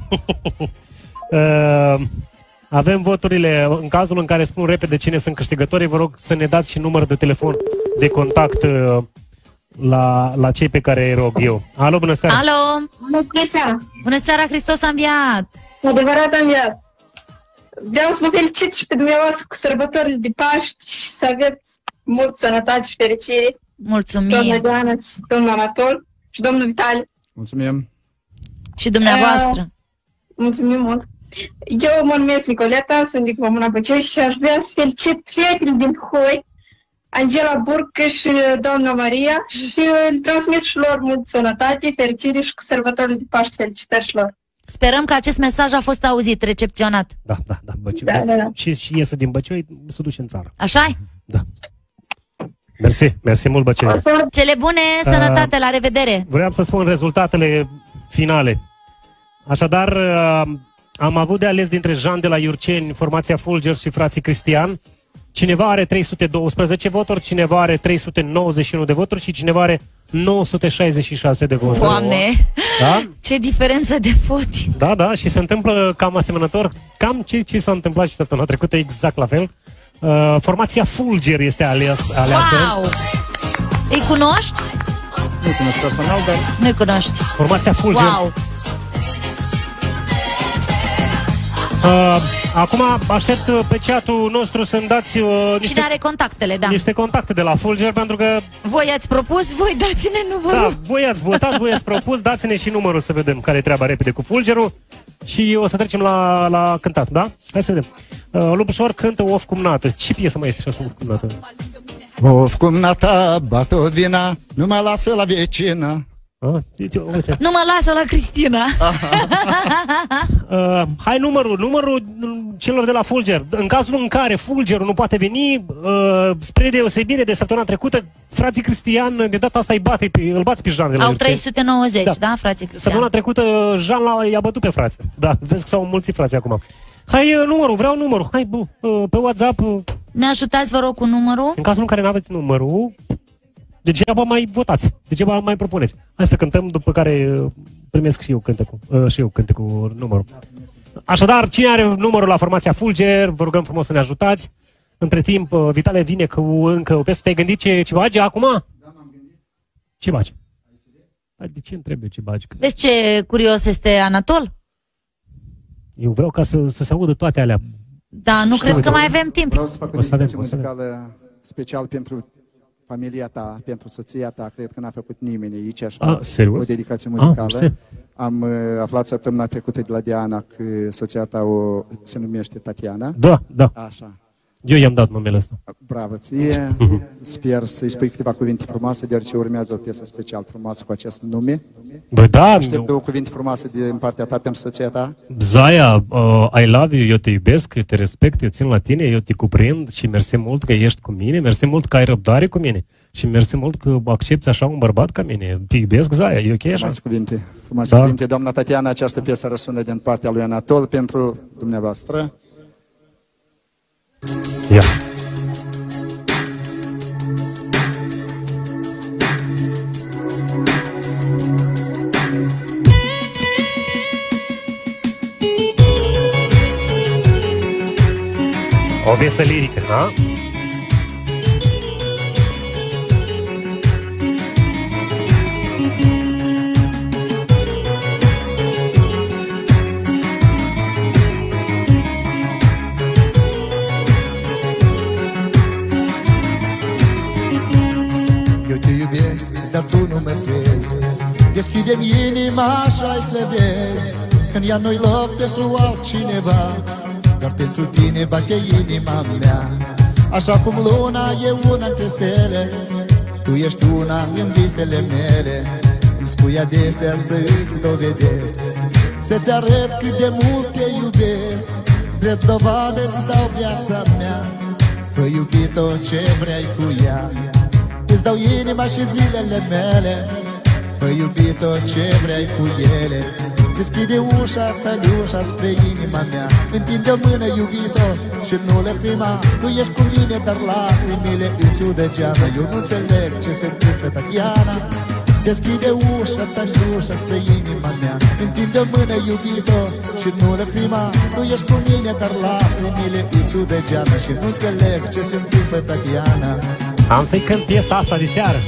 uh, avem voturile. În cazul în care spun repede cine sunt câștigătorii, vă rog să ne dați și număr de telefon de contact uh, la, la cei pe care îi rog eu. Alo, bună seara! Alo! Bună seara! Bună seara, Hristos a înviat! Adevărat am viat. Vreau să vă felicit și pe dumneavoastră cu sărbătorile de Paști și să aveți mult sănătate și fericire. Mulțumim! Doamna Diana și domnul Anatol și domnul Vitali. Mulțumim! Și dumneavoastră! Uh, mulțumim mult! Eu mă numesc Nicoleta, sunt din Comuna Băcoi și aș vrea să felicit fetele din Hoi, Angela Burcă și doamna Maria și îl transmit și lor mult sănătate, fericire și cu sărbătorile de Paști, felicitări și lor. Sperăm că acest mesaj a fost auzit, recepționat. Da, da, da, Băcioi. Da, da, da. Și, și iese din Băcioi, se duce în țară. Așa-i? Da. Mersi, mersi mult, Băcioi. Cele bune, sănătate, la revedere! Vreau să spun rezultatele finale. Așadar, uh, am avut de ales dintre Jean de la Iurceni, formația Fulger și frații Cristian. Cineva are trei sute douăsprezece voturi, cineva are trei sute nouăzeci și unu de voturi și cineva are nouă sute șaizeci și șase de voturi. Doamne! Da? Ce diferență de voti! Da, da, și se întâmplă cam asemănător, cam ce, ce s-a întâmplat și săptămâna trecută, exact la fel. Uh, formația Fulger este aleasă. Wow! Îi cunoști? Nu cunosc personal, dar... Nu-i cunoști. Formația Fulger. Wow! Uh, acum aștept pe chat-ul nostru să-mi dați uh, niște, Cine are contactele, da. niște contacte de la Fulger, pentru că... Voi ați propus, voi dați-ne numărul. Da, voi ați votat, voi ați propus, dați-ne și numărul să vedem care e treaba repede cu Fulgerul și o să trecem la, la cântat, da? Hai să vedem. Uh, Lupușor cântă Of cumnată. Ce piesă mai este așa Of cumnată? Of cumnata, bat-o vina, nu mă lasă la vecină. Ah, nu mă lasă la Cristina. uh, hai numărul, numărul celor de la Fulger. În cazul în care Fulgerul nu poate veni, uh, spre deosebire de săptămâna trecută, frații Cristian de data asta îi bate pe, îl bați pe Jean de la Au Iurceni. trei sute nouăzeci, da, da frații Cristian? Săptămâna trecută Jean l-a, i-a bătut pe frați. Da, vezi că s-au înmulțit frații acum. Hai uh, numărul, vreau numărul. Hai, bă, uh, pe WhatsApp. Uh, ne ajutați, vă rog, cu numărul? În cazul în care nu aveți numărul, degeaba mai votați, degeaba mai propuneți. Hai să cântăm, după care primesc și eu cântecul, uh, și eu cântecul numărul. Așadar, cine are numărul la formația Fulger, vă rugăm frumos să ne ajutați. Între timp, uh, Vitale vine cu încă o piesă. Te-ai gândit ce, ce bagi acum? Da, m-am gândit. Ce bagi? De ce îmi trebuie ce bagi? Vezi ce curios este Anatol? Eu vreau ca să, să se audă toate alea. Da, nu cred că mai avem timp. Vreau să fac o dedicație muzicală special pentru familia ta, pentru soția ta, cred că n-a făcut nimeni aici așa. Ah, serios? O dedicație muzicală. Ah, Am uh, aflat săptămâna trecută de la Diana că soția ta o, se numește Tatiana. Da, da. Așa. Eu i-am dat numele ăsta. Bravo ție. Sper să-i spui câteva cuvinte frumoase, deoarece urmează o piesă special frumoasă cu acest nume. Bă, da. Aștept două cuvinte frumoase din partea ta pentru soția ta. Zaya, uh, I love you, eu te iubesc, eu te respect, eu țin la tine, eu te cuprind și mersi mult că ești cu mine, mersi mult că ai răbdare cu mine și mersi mult că accepti așa un bărbat ca mine. Te iubesc, Zaya, e ok așa? Frumoase cuvinte. Frumoase da. cuvinte. Doamna Tatiana, această piesă răsună din partea lui Anatol pentru dumneavoastră. Ia. O piesă lirică, da? Eu te iubesc, dar tu nu mă crezi. Deschide-mi inima și ai să vezi că ea nu-i loc pentru altcineva, doar pentru tine bate inima mea. Așa cum luna e una între stele, tu ești una în visele mele. Îmi spui adesea să-ți dovedesc, să-ți arăt cât de mult te iubesc. Drept dovadă îți dau viața mea, fă iubito ce vrei cu ea. Îți dau inima și zilele mele, fă iubito ce vrei cu ele. Deschide ușa ta, ușa spre inima mea, întinde o mână, iubito, și nu le prima. Tu ești cu mine, dar lacrimile îți udă geana. Eu nu înțeleg ce se întâmplă, Tatiana. Deschide ușa ta, ușa spre inima mea, întinde o mână, iubito, și nu le prima. Tu ești cu mine, dar lacrimile îți udă geana. Și nu înțeleg ce se întâmplă, Tatiana. Am să-i cânt piesa asta de seară.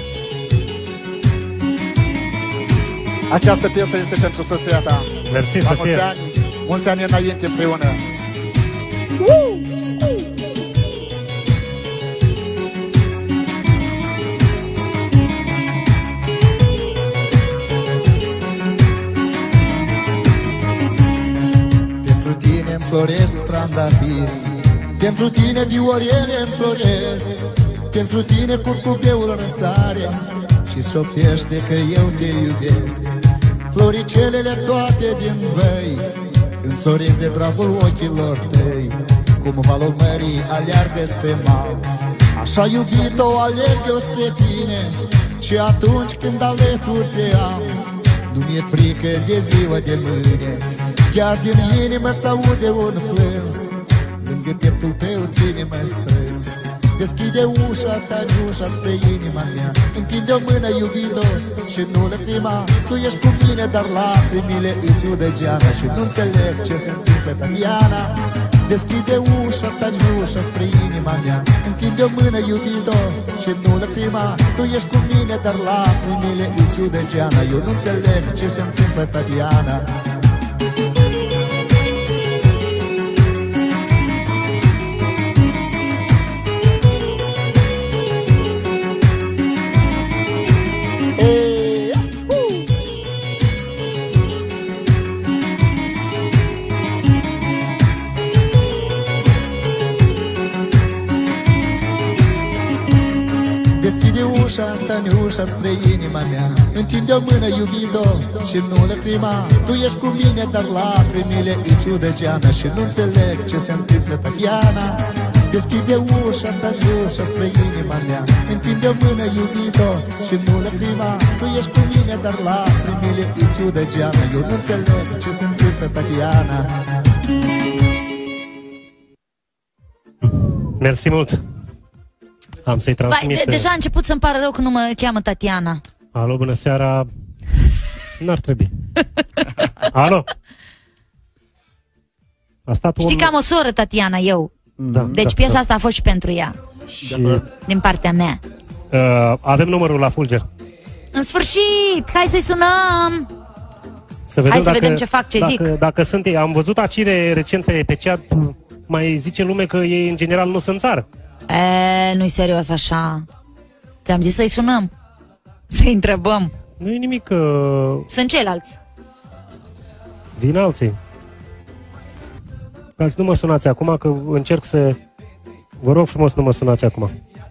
Această piesă este pentru soția ta. Mersi, la Sofia. mulți ani, mulți ani înainte împreună. Pentru tine înfloresc trandafiri, pentru tine viorele înfloresc, pentru tine curcubeul răsare și șoptește că eu te iubesc. Floricelele toate din văi înfloresc de dragul ochilor tăi, cum valul mării aleargă spre mal. Așa iubito alerg eu spre tine, și atunci când alături te am, nu mi-e frică de ziua de mâine. chiar din inimă s-aude un plâns, lângă pieptul tău ține-mă strâns. Deschide ușa ta, ușa spre inima mea, întinde o mână, iubito, și nu lăcrima. Tu ești cu mine, dar lacrimile îți udă geana și nu înțeleg ce se întâmplă, Tatiana. Deschide ușa ta, ușa spre inima mea, întinde o mână, iubito, și nu lăcrima. Tu ești cu mine, dar lacrimile îți udă geana. Eu nu înțeleg ce se întâmplă, Tatiana. Deschide ușa ta, ușa spre inima mea, întinde o mână, iubito, și nu lăcrima. Tu ești cu mine, dar lacrimile îți udă geana și nu înțeleg ce se întâmplă, Tatiana. Deschide ușa ta, ușa spre inima mea, întinde o mână, iubito, și nu lăcrima. Tu ești cu mine, dar lacrimile îți udă geana. Eu nu înțeleg ce se întâmplă, Tatiana. Mersi mult. Am să-i transmit... Vai, de deja a început să-mi pară rău că nu mă cheamă Tatiana. Alo, bună seara. N-ar trebui. Alo. A stat Știi om... că am o soră, Tatiana, eu. Da, Deci da, piesa da. asta a fost și pentru ea. Și, din partea mea. uh, avem numărul la Fulger. În sfârșit! Hai să-i sunăm! Să vedem Hai să dacă, vedem ce fac, ce dacă, zic. Dacă sunt ei. Am văzut acire recent pe, pe chat. Mai zice lume că ei în general nu sunt în țară. E, nu-i serios așa. Ți-am zis să-i sunăm. Să-i întrebăm. Nu e nimic că... Sunt ceilalți. Vin alții. Alți nu mă sunați acum, că încerc să... Vă rog frumos, nu mă sunați acum.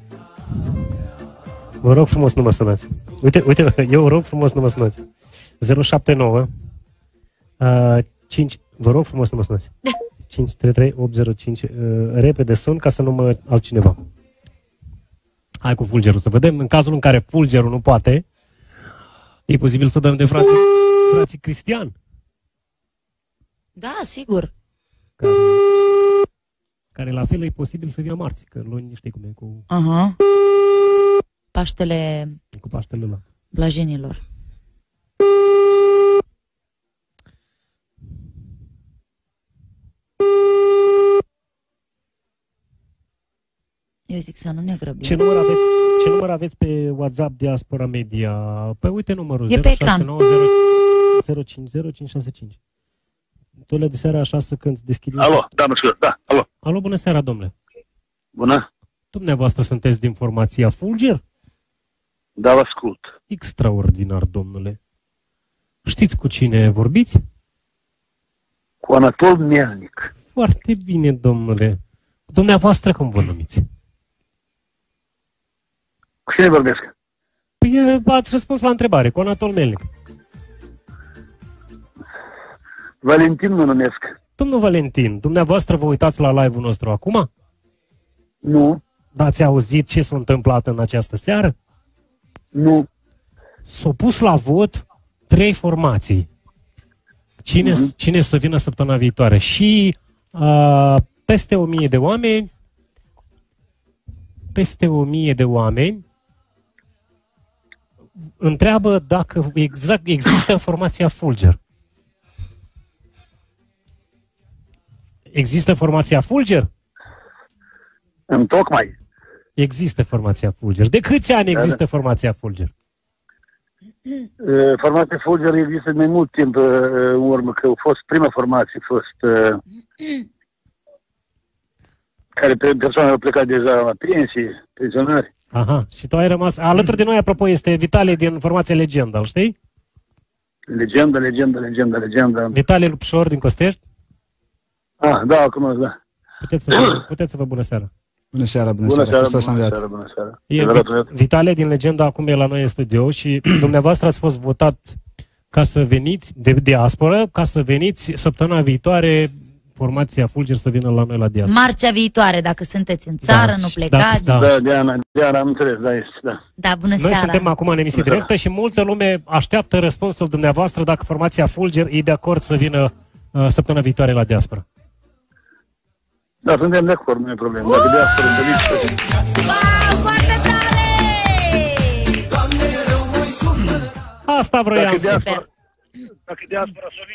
Vă rog frumos, nu mă sunați. Uite, uite, eu rog frumos, nu mă sunați. zero șapte nouă uh, cinci... Vă rog frumos, nu mă sunați. cinci trei trei opt zero cinci. Uh, repede sun ca să nu mă altcineva. Hai cu Fulgerul să vedem. În cazul în care Fulgerul nu poate, e posibil să dăm de frații, frații Cristian. Da, sigur. Care, care la fel e posibil să vină marți, că luni știi cum e cu... Aha. Paștele... Cu Paștele ăla. Blajenilor. Eu zic să nu ne grăbim. Ce număr aveți, ce număr aveți pe WhatsApp Diaspora Media? Păi uite numărul. E pe ecran. zero cinci zero cinci șase cinci. Tolea de seara așa să când deschid... Alo, da, mă scuze, da, alo. Alo, bună seara, domnule. Bună. Dumneavoastră sunteți din formația Fulger? Da, vă ascult. Extraordinar, domnule. Știți cu cine vorbiți? Cu Anatol Melnic. Foarte bine, domnule. Dumneavoastră cum vă numiți? Cu cine vorbesc? Păi ați răspuns la întrebare, cu Anatol Melnic. Valentin mă numesc. Domnul Valentin, dumneavoastră vă uitați la live-ul nostru acum? Nu. Dar ați auzit ce s-a întâmplat în această seară? Nu. S-au pus la vot trei formații. Cine, mm-hmm. cine să vină săptămâna viitoare? Și uh, peste o mie de oameni peste o mie de oameni întreabă dacă exact există formația Fulger. Există formația Fulger? Întocmai. Există formația Fulger. De câți ani există da, da. formația Fulger? Formația Fulger există mai mult timp în urmă, că a fost prima formație, a fost care persoanele au plecat deja la pensie, pensionari. Aha, și tu ai rămas... Alături de noi, apropo, este Vitalie din formația Legenda, îl știi? Legenda, legenda, legenda, legenda. Vitalie Lupșor din Costești? Ah, da, acum, da. Puteți să vă, puteți să vă bună seara. Bună seara, bună, bună seara. seara, bună seara, bună seara. E Vitalie din Legenda acum e la noi în studio și dumneavoastră ați fost votat ca să veniți, de diasporă, ca să veniți săptămâna viitoare, formația Fulger să vină la noi la diaspora. Marțea viitoare, dacă sunteți în țară, da, nu plecați. Da, da. da Diana, Diana, am înțeles, da, este, da. Da, bună Noi seara. suntem acum în emisie directă și multă lume așteaptă răspunsul dumneavoastră dacă formația Fulger e de acord să vină uh, săptămâna viitoare la Diaspora. Da, suntem de acord, nu e problemă. Dacă Diaspora îmi doriți... Foarte tare! Asta vroiam. Dacă Diaspora... Dacă Diaspora s-o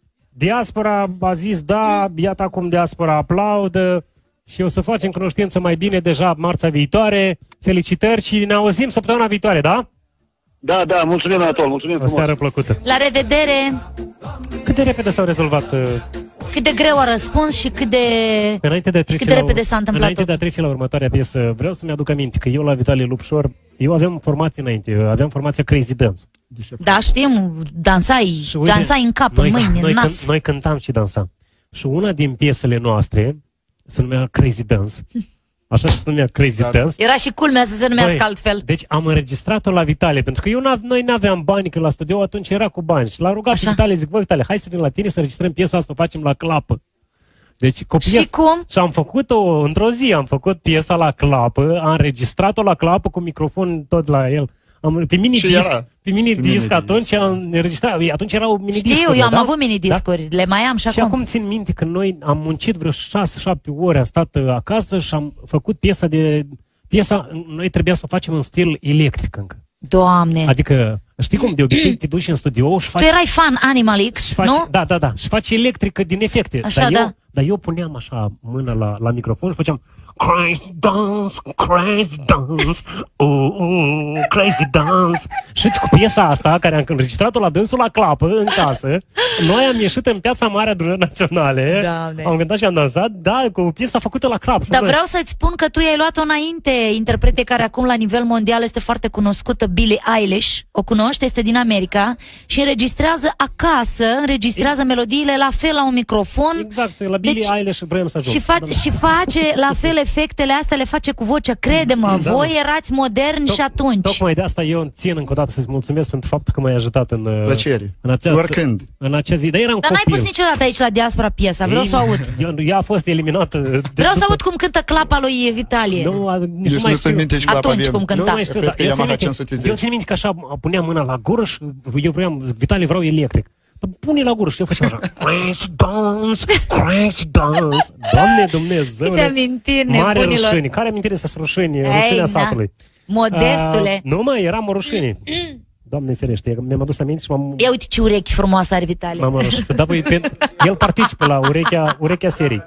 Diaspora a zis da, iată acum Diaspora aplaudă și o să facem cunoștință mai bine deja marțea viitoare. Felicitări și ne auzim săptămâna viitoare, da? Da, da, mulțumim, Anatol, mulțumim frumos. O seară plăcută. La revedere! Cât de repede s-au rezolvat... Uh... Cât de greu a răspuns și cât de, înainte de și cât de repede s-a întâmplat Înainte tot. de a trece la următoarea piesă, vreau să-mi aduc aminte că eu la Vitalie Lupșor, eu aveam formație înainte, aveam formația Crazy Dance. Da, știm, dansai, uite, dansai în cap, noi, în mâini, noi, în nas. Noi cântam și dansam. Și una din piesele noastre se numea Crazy Dance. Așa și se numea Crazy da. Dance. Era și culmea să se numească Băi, altfel. Deci am înregistrat-o la Vitalie, pentru că eu n noi n-aveam bani, că la studio atunci era cu bani. Și l-a rugat pe Vitalie, zic, bă, Vitalie, hai să vin la tine să înregistrăm piesa asta, o facem la clapă. Deci, cu piesa, și cum? Și am făcut-o, într-o zi am făcut piesa la clapă, am înregistrat-o la clapă cu microfon tot la el. Am, pe mini-disc, pe mini-disc, atunci am înregistrat, atunci erau mini-discuri. Știu, eu am da? avut mini-discuri, da? Le mai am și, și acum. acum țin minte că noi am muncit vreo șase șapte ore, am stat acasă și am făcut piesa de... Piesa, noi trebuia să o facem în stil electric încă. Doamne! Adică, știi cum de obicei te duci în studio și faci... Tu erai fan Animal X, faci, nu? Da, da, da. Și faci electrică din efecte. Așa, dar, da. eu, dar eu puneam așa mâna la, la microfon și făceam Crazy dance, crazy dance, oh, oh, crazy dance. Și uite, cu piesa asta, care am înregistrat-o la dânsul la clapă, în casă, noi am ieșit în Piața Mare a Adunării Naționale, Doamne. am cântat și am dansat, da, cu piesa făcută la clapă. Dar vreau să-ți spun că tu i-ai luat-o înainte, interprete care acum la nivel mondial este foarte cunoscută, Billie Eilish, o cunoști, este din America și înregistrează acasă, înregistrează e... melodiile la fel la un microfon. Exact, la Billie deci, Eilish vrem să ajung. Și, fa- și face la fel efectele astea, le face cu vocea, crede-mă, da, voi erați moderni și atunci. Tocmai de asta eu țin încă o dată să-ți mulțumesc pentru faptul că m-ai ajutat în, Plăcere. în, această, Oricând. în acea zi. Dar eram Dar copil. n-ai pus niciodată aici la Diaspora piesa, vreau Ei, să o aud. Eu, ea a fost eliminată. Deci vreau să după... aud cum cântă clapa lui Vitalie. Nu, nici deci nu mai nu știu. Minte atunci cum cânta. Nu mai știu, cred că eu, Yamaha țin cinci sute zece. eu țin minte că așa puneam mâna la gură și eu vreau, Vitalie, vreau electric. Pune la gură și eu făceam așa Crazy dance, crazy dance. Doamne Dumnezeu, câte amintiri mare nebunilor. rușine. Care amintiri este rușine? Rușinea da. satului. Modestule. Uh, nu mai, eram o rușine. Doamne ferește, mi-am adus aminte și m-am... Ia uite ce urechi frumoasă are Vitalie. M-am rășit. Da, băi, pe... El participă la urechea, urechea serii.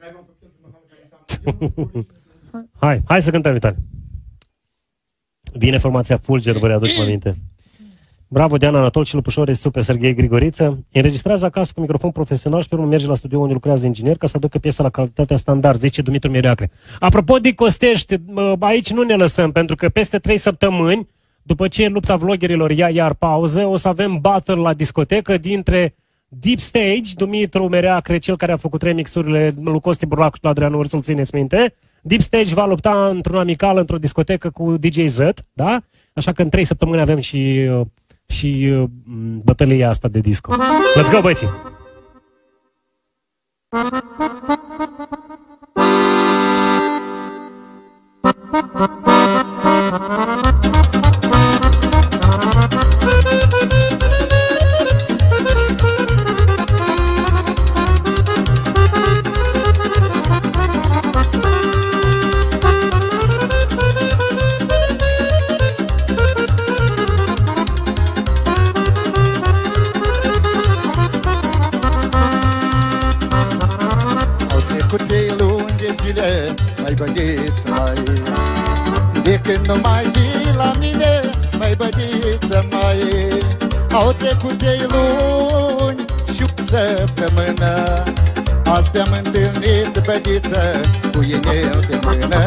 Hai, hai să cântăm, Vitalie. Vine formația Fulger, vă readucem aminte. Bravo, Diana Anatol și Lupușor, este super, Serghei Grigoriță. Înregistrează acasă cu microfon profesional și pe urmă merge la studio unde lucrează inginer ca să aducă piesa la calitatea standard, zice Dumitru Mireacre. Apropo de Costești, aici nu ne lăsăm, pentru că peste trei săptămâni, după ce lupta vloggerilor ia iar pauză, o să avem battle la discotecă dintre Deep Stage, Dumitru Mireacre, cel care a făcut remixurile lui Costi Burlac și lui Adrian Ursul, țineți minte. Deep Stage va lupta într-un amical, într-o discotecă cu D J Z, da? Așa că în trei săptămâni avem și... și uh, bătălia asta de disco. Let's go, băieții! Mai bădiță, mai de când nu mai vii la mine, mai bădiță, mai au trecut trei luni și o săptămână. Azi te-am întâlnit, bădiță, cu inel pe mână.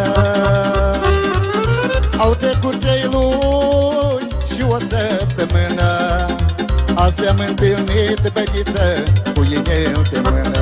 Au trecut trei luni și o săptămână. Azi te-am întâlnit, bădiță, cu inel pe mână.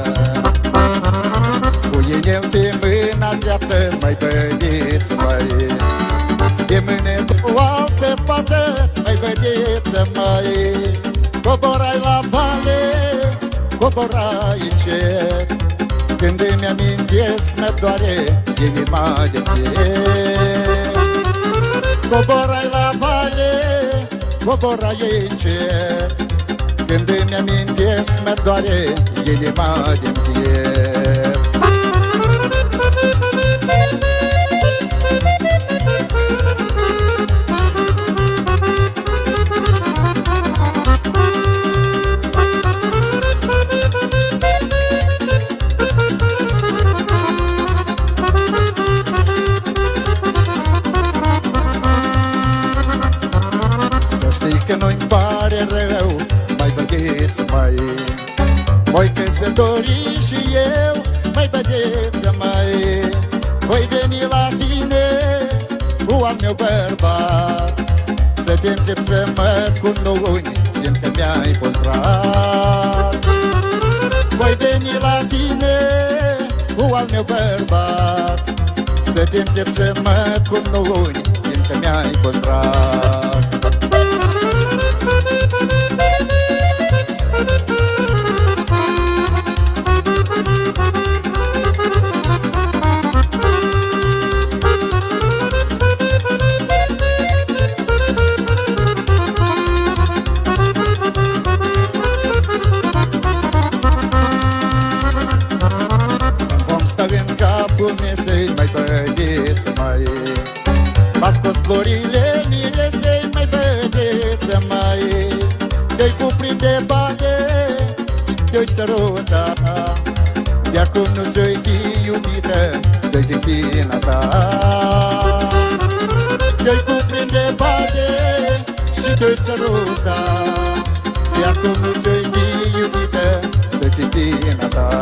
El pe mâna dreaptă, mai bădiță, mai de mână o altă fată, mai bădiță, mai coborai la vale, coborai încet. Când îmi amintesc, mă doare inima de piet. Coborai la vale, coborai încet. Când îmi amintesc, mă doare inima din piept. Că nu-i pare rău, mai băgheți mai voi căsători și eu, mai băgheți mai voi veni la tine cu al meu bărbat, să te întreb să mă cununi, fiindcă mi-ai păstrat. Voi veni la tine cu al meu bărbat, să te întreb să mă cununi, fiindcă mi-ai păstrat. Mesei, mai băieți, mai m-a scos florile miresei, mai băieți, mai te-i cuprinde bane, te-i săruta, de acum nu ți-o-i fi iubită, ți-o-i fi fina ta. Te-i cuprinde bane și te-i săruta, de acum nu ți-o-i fi iubită, ți-o-i fi fina ta.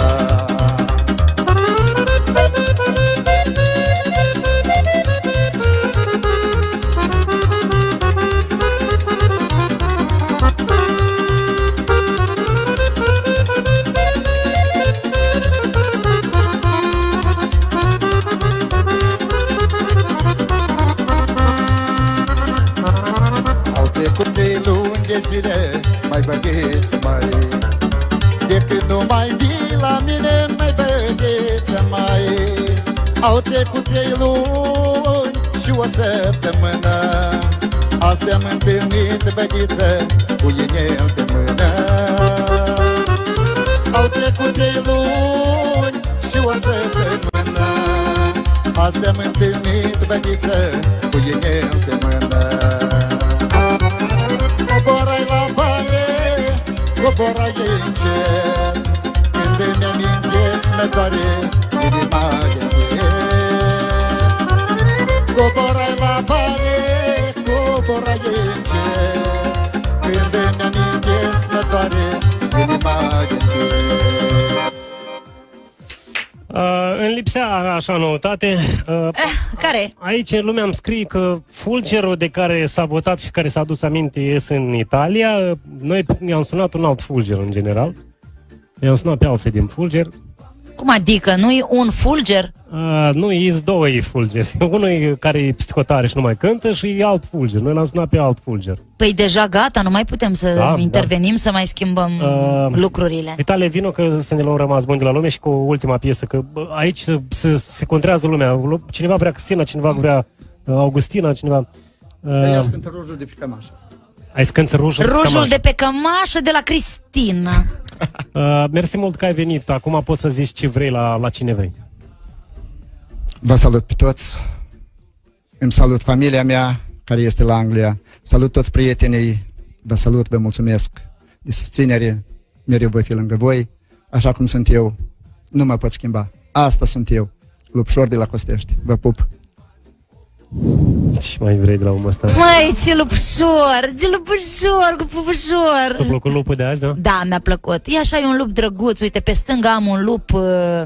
Mai băgheți mai, de când nu mai vii la mine, mai băgheți mai. Au trecut trei luni și o săptămână, azi te-am întâlnit, băghiță, cu inel de mână. Au trecut trei luni și o săptămână, azi te-am întâlnit, băghiță, cu inel de mână. Coborai la vale, coborai în cer, când îmi amintesc, mă doare inima din piept. Coborai la vale, coborai în cer, când îmi amintesc, mă doare inima din piept. Uh, în lipsea așa noutate, uh, eh, care? Aici în lumea îmi scrie că fulgerul de care s-a votat și care s-a adus aminte ies în Italia. Noi i-am sunat un alt fulger în general. I-am sunat pe alții din fulger. Cum adică? Nu-i un fulger? Uh, nu, e două e fulgeri. Unul e care e psihotare și nu mai cântă și e alt fulger. Noi l-am sunat pe alt fulger. Păi deja gata, nu mai putem să da, intervenim, da. să mai schimbăm uh, lucrurile. Vitale, vino că să ne luăm rămas buni de la lume și cu ultima piesă, că aici se, se contrează lumea. Cineva vrea Cristina, cineva vrea uh, Augustina, cineva... Uh, Ia scântă rujul de pe cămașă. Ai scântă rujul, rujul de, cămașă. de pe cămașă de la Cristina. uh, mersi mult că ai venit. Acum poți să zici ce vrei la, la cine vrei. Vă salut pe toți. Îmi salut familia mea care este la Anglia. Salut toți prietenii. Vă salut, vă mulțumesc de susținere. Mereu voi fi lângă voi. Așa cum sunt eu, nu mă pot schimba. Asta sunt eu, Lupșor de la Costești. Vă pup. Ce mai vrei de la omul ăsta? Măi, ce lupșor, ce lupșor, cu pupușor. Ți-a plăcut lupul de azi, nu? Da, mi-a plăcut. E așa, e un lup drăguț. Uite, pe stânga am un lup uh,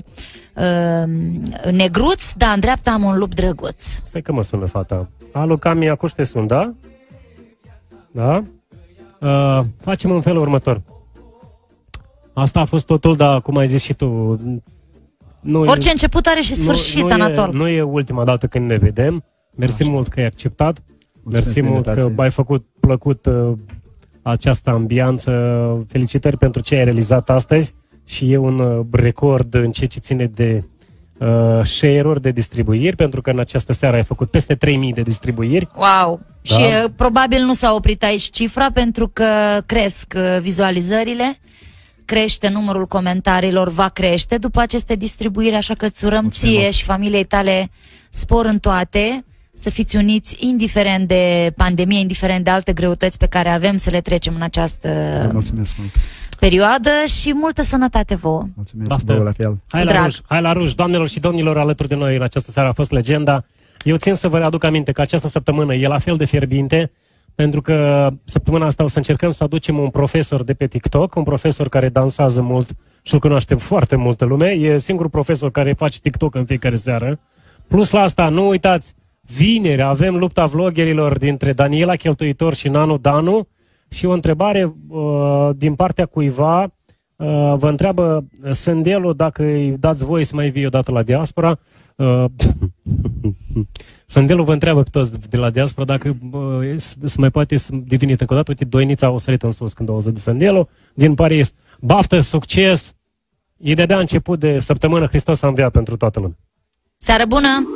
uh, negruț, dar în dreapta am un lup drăguț. Stai că mă sună fata. Alo, Cami, acuși te sun, da? Da? Uh, facem în felul următor. Asta a fost totul, dar cum ai zis și tu... Nu Orice e, început are și sfârșit, nu, nu Anatol. E, nu e ultima dată când ne vedem. Mersi Așa. mult că ai acceptat. Mersi mult că ai făcut plăcut uh, această ambianță. Felicitări pentru ce ai realizat astăzi. Și e un uh, record în ceea ce ține de uh, share-uri, de distribuiri, pentru că în această seară ai făcut peste trei mii de distribuiri. Wow! Și uh, probabil nu s-a oprit aici cifra, pentru că cresc uh, vizualizările, crește numărul comentariilor, va crește după aceste distribuiri, așa că îți urăm ție și familiei tale spor în toate, să fiți uniți indiferent de pandemie, indiferent de alte greutăți pe care avem să le trecem în această Mulțumesc mult. perioadă și multă sănătate vouă. Mulțumesc și vouă la fel. Hai la Ruj, hai la Ruj, doamnelor și domnilor, alături de noi în această seară a fost legenda. Eu țin să vă aduc aminte că această săptămână e la fel de fierbinte, pentru că săptămâna asta o să încercăm să aducem un profesor de pe TikTok, un profesor care dansează mult și îl cunoaște foarte multă lume. E singurul profesor care face TikTok în fiecare seară. Plus la asta, nu uitați, vineri avem lupta vloggerilor dintre Daniela Cheltuitor și Nanu Danu și o întrebare uh, din partea cuiva. Uh, vă întreabă Sândelu dacă îi dați voie să mai vii odată la diaspora. Uh, Sândelu vă întreabă pe toți de la diaspora dacă uh, se mai poate să devinit încă o dată. Uite, Doinița a sărit în sus când auzi de Sândelu din Paris. Baftă, succes! E de-abia început de săptămână, Hristos a înviat pentru toată lumea. Seară bună!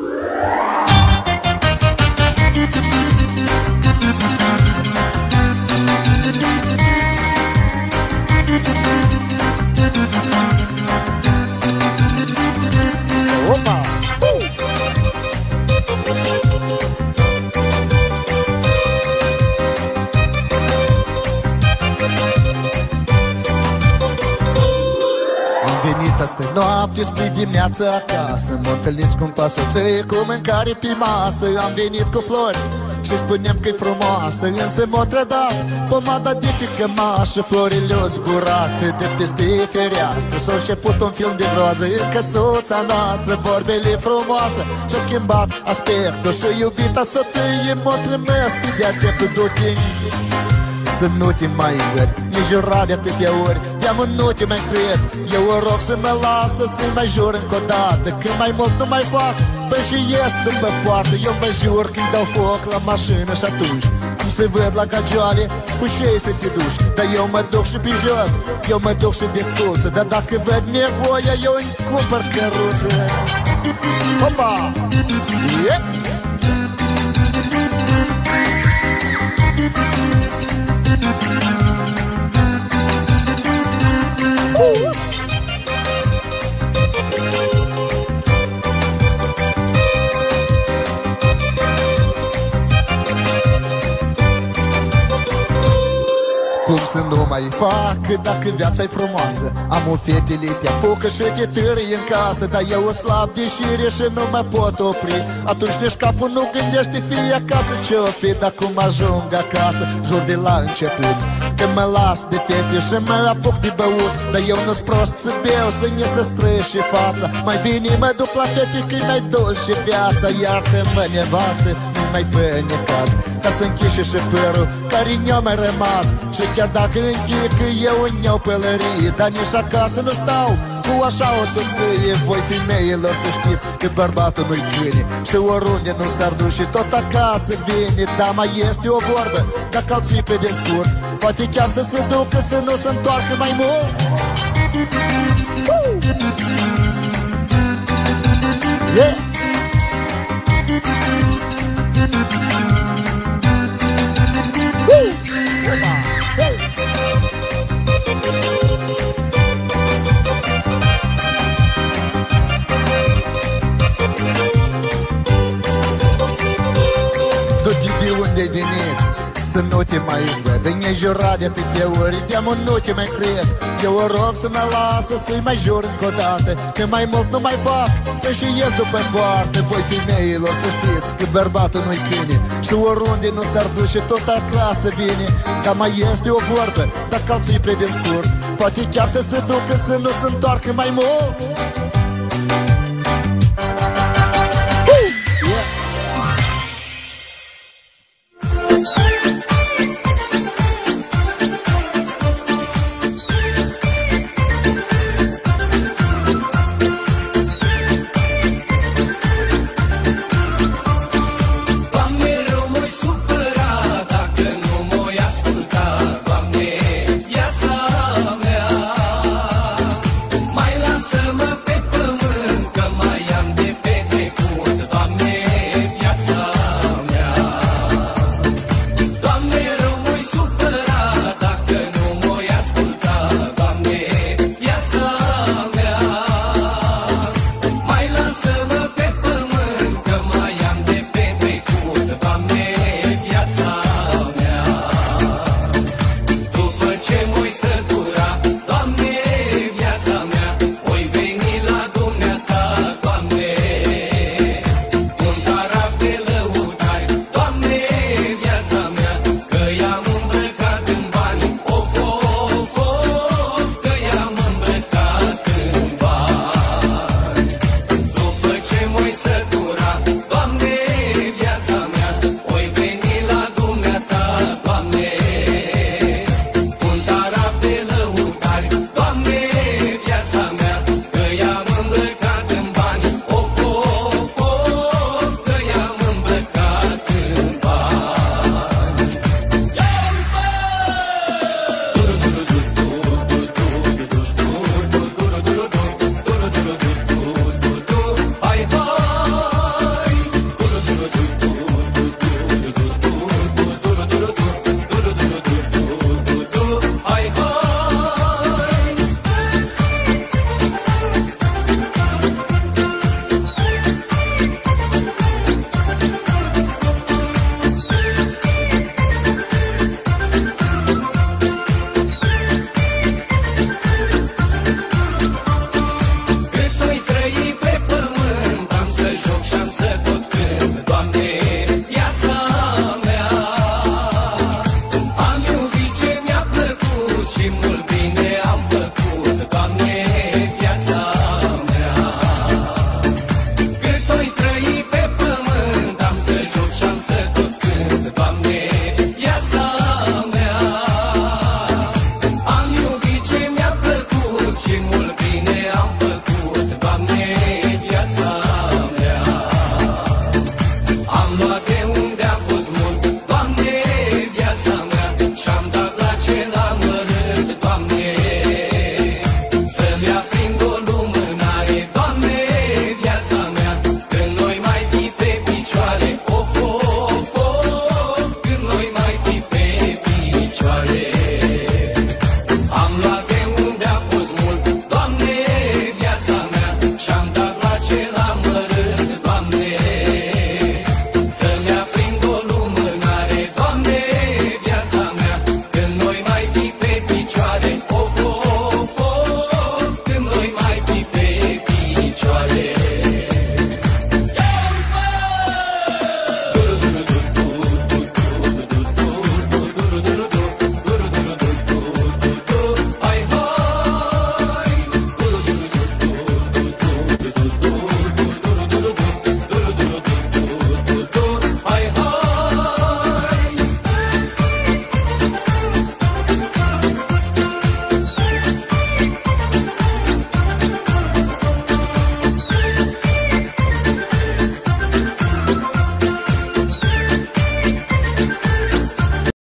Opa! Am venit astă noapte spre dimineață acasă. Mă întâlniți cu un pasoței cu mâncare pe masă. Am venit cu flori și spuneam că-i frumoasă, însă m-a trădat pomada de pe cămașă. Florile o zburate de peste fereastră. S-a început un film de groază în căsuța noastră. Vorbele frumoase și-a schimbat aspectul și iubita soție m-a trimis pe de-a dreptul du-te să nu te mai văd. Mi-ai jurat de atâtea ori, de-amă nu te mai cred. Eu o rog să mă lasă să mai jur încă o dată, când mai mult nu mai fac, păi și ies după poartă. Eu mă jur când dau foc la mașină și atunci am să văd la cagioale cu șei să te duci. Dar eu mă duc și pe jos, eu mă duc și discuță. Dar dacă văd nevoia, eu îmi cumpăr căruță. Opa! Yep! Cum să nu mai fac dacă viața e frumoasă? Am o fetele, te apucă și te târâi în casă. Dar eu o slab de șire și nu mă pot opri. Atunci nici capul nu gândește fie acasă. Ce-o fi dacă cum ajung acasă? Jur de la început că mă las de fete și mă apuc de băut. Dar eu nu-s prost să beau, să ne se străși fața. Mai bine mă duc la fete că-i mai dulce viața. Iartă-mă, nevastă, nu mai fă necaz, ca să închișe și părul care ne-a mai rămas. Și chiar dacă închid că eu îmi iau pălărie, dar nici acasă nu stau cu așa o soție. Voi femeilor să știți că bărbatul nu-i câine și oriunde nu s-ar duce tot acasă vine. Dar mai este o vorbă, dacă alții pe de scurt, poate chiar să se ducă să nu se întoarcă mai mult. uh! Yeah! Să nu te mai văd, ne-ai jurat de atâtea ori, de-amă nu te mai cred. Eu o rog să mă lasă să-i mai jur încă o dată, că mai mult nu mai fac, păi și ies după poartă. Voi femeilor să știți că bărbatul nu-i câine și oriunde nu s-ar duce tot acasă vine. Dar mai este o vorbă, dacă alții-i predem scurt, poate chiar să se ducă să nu se întoarcă mai mult.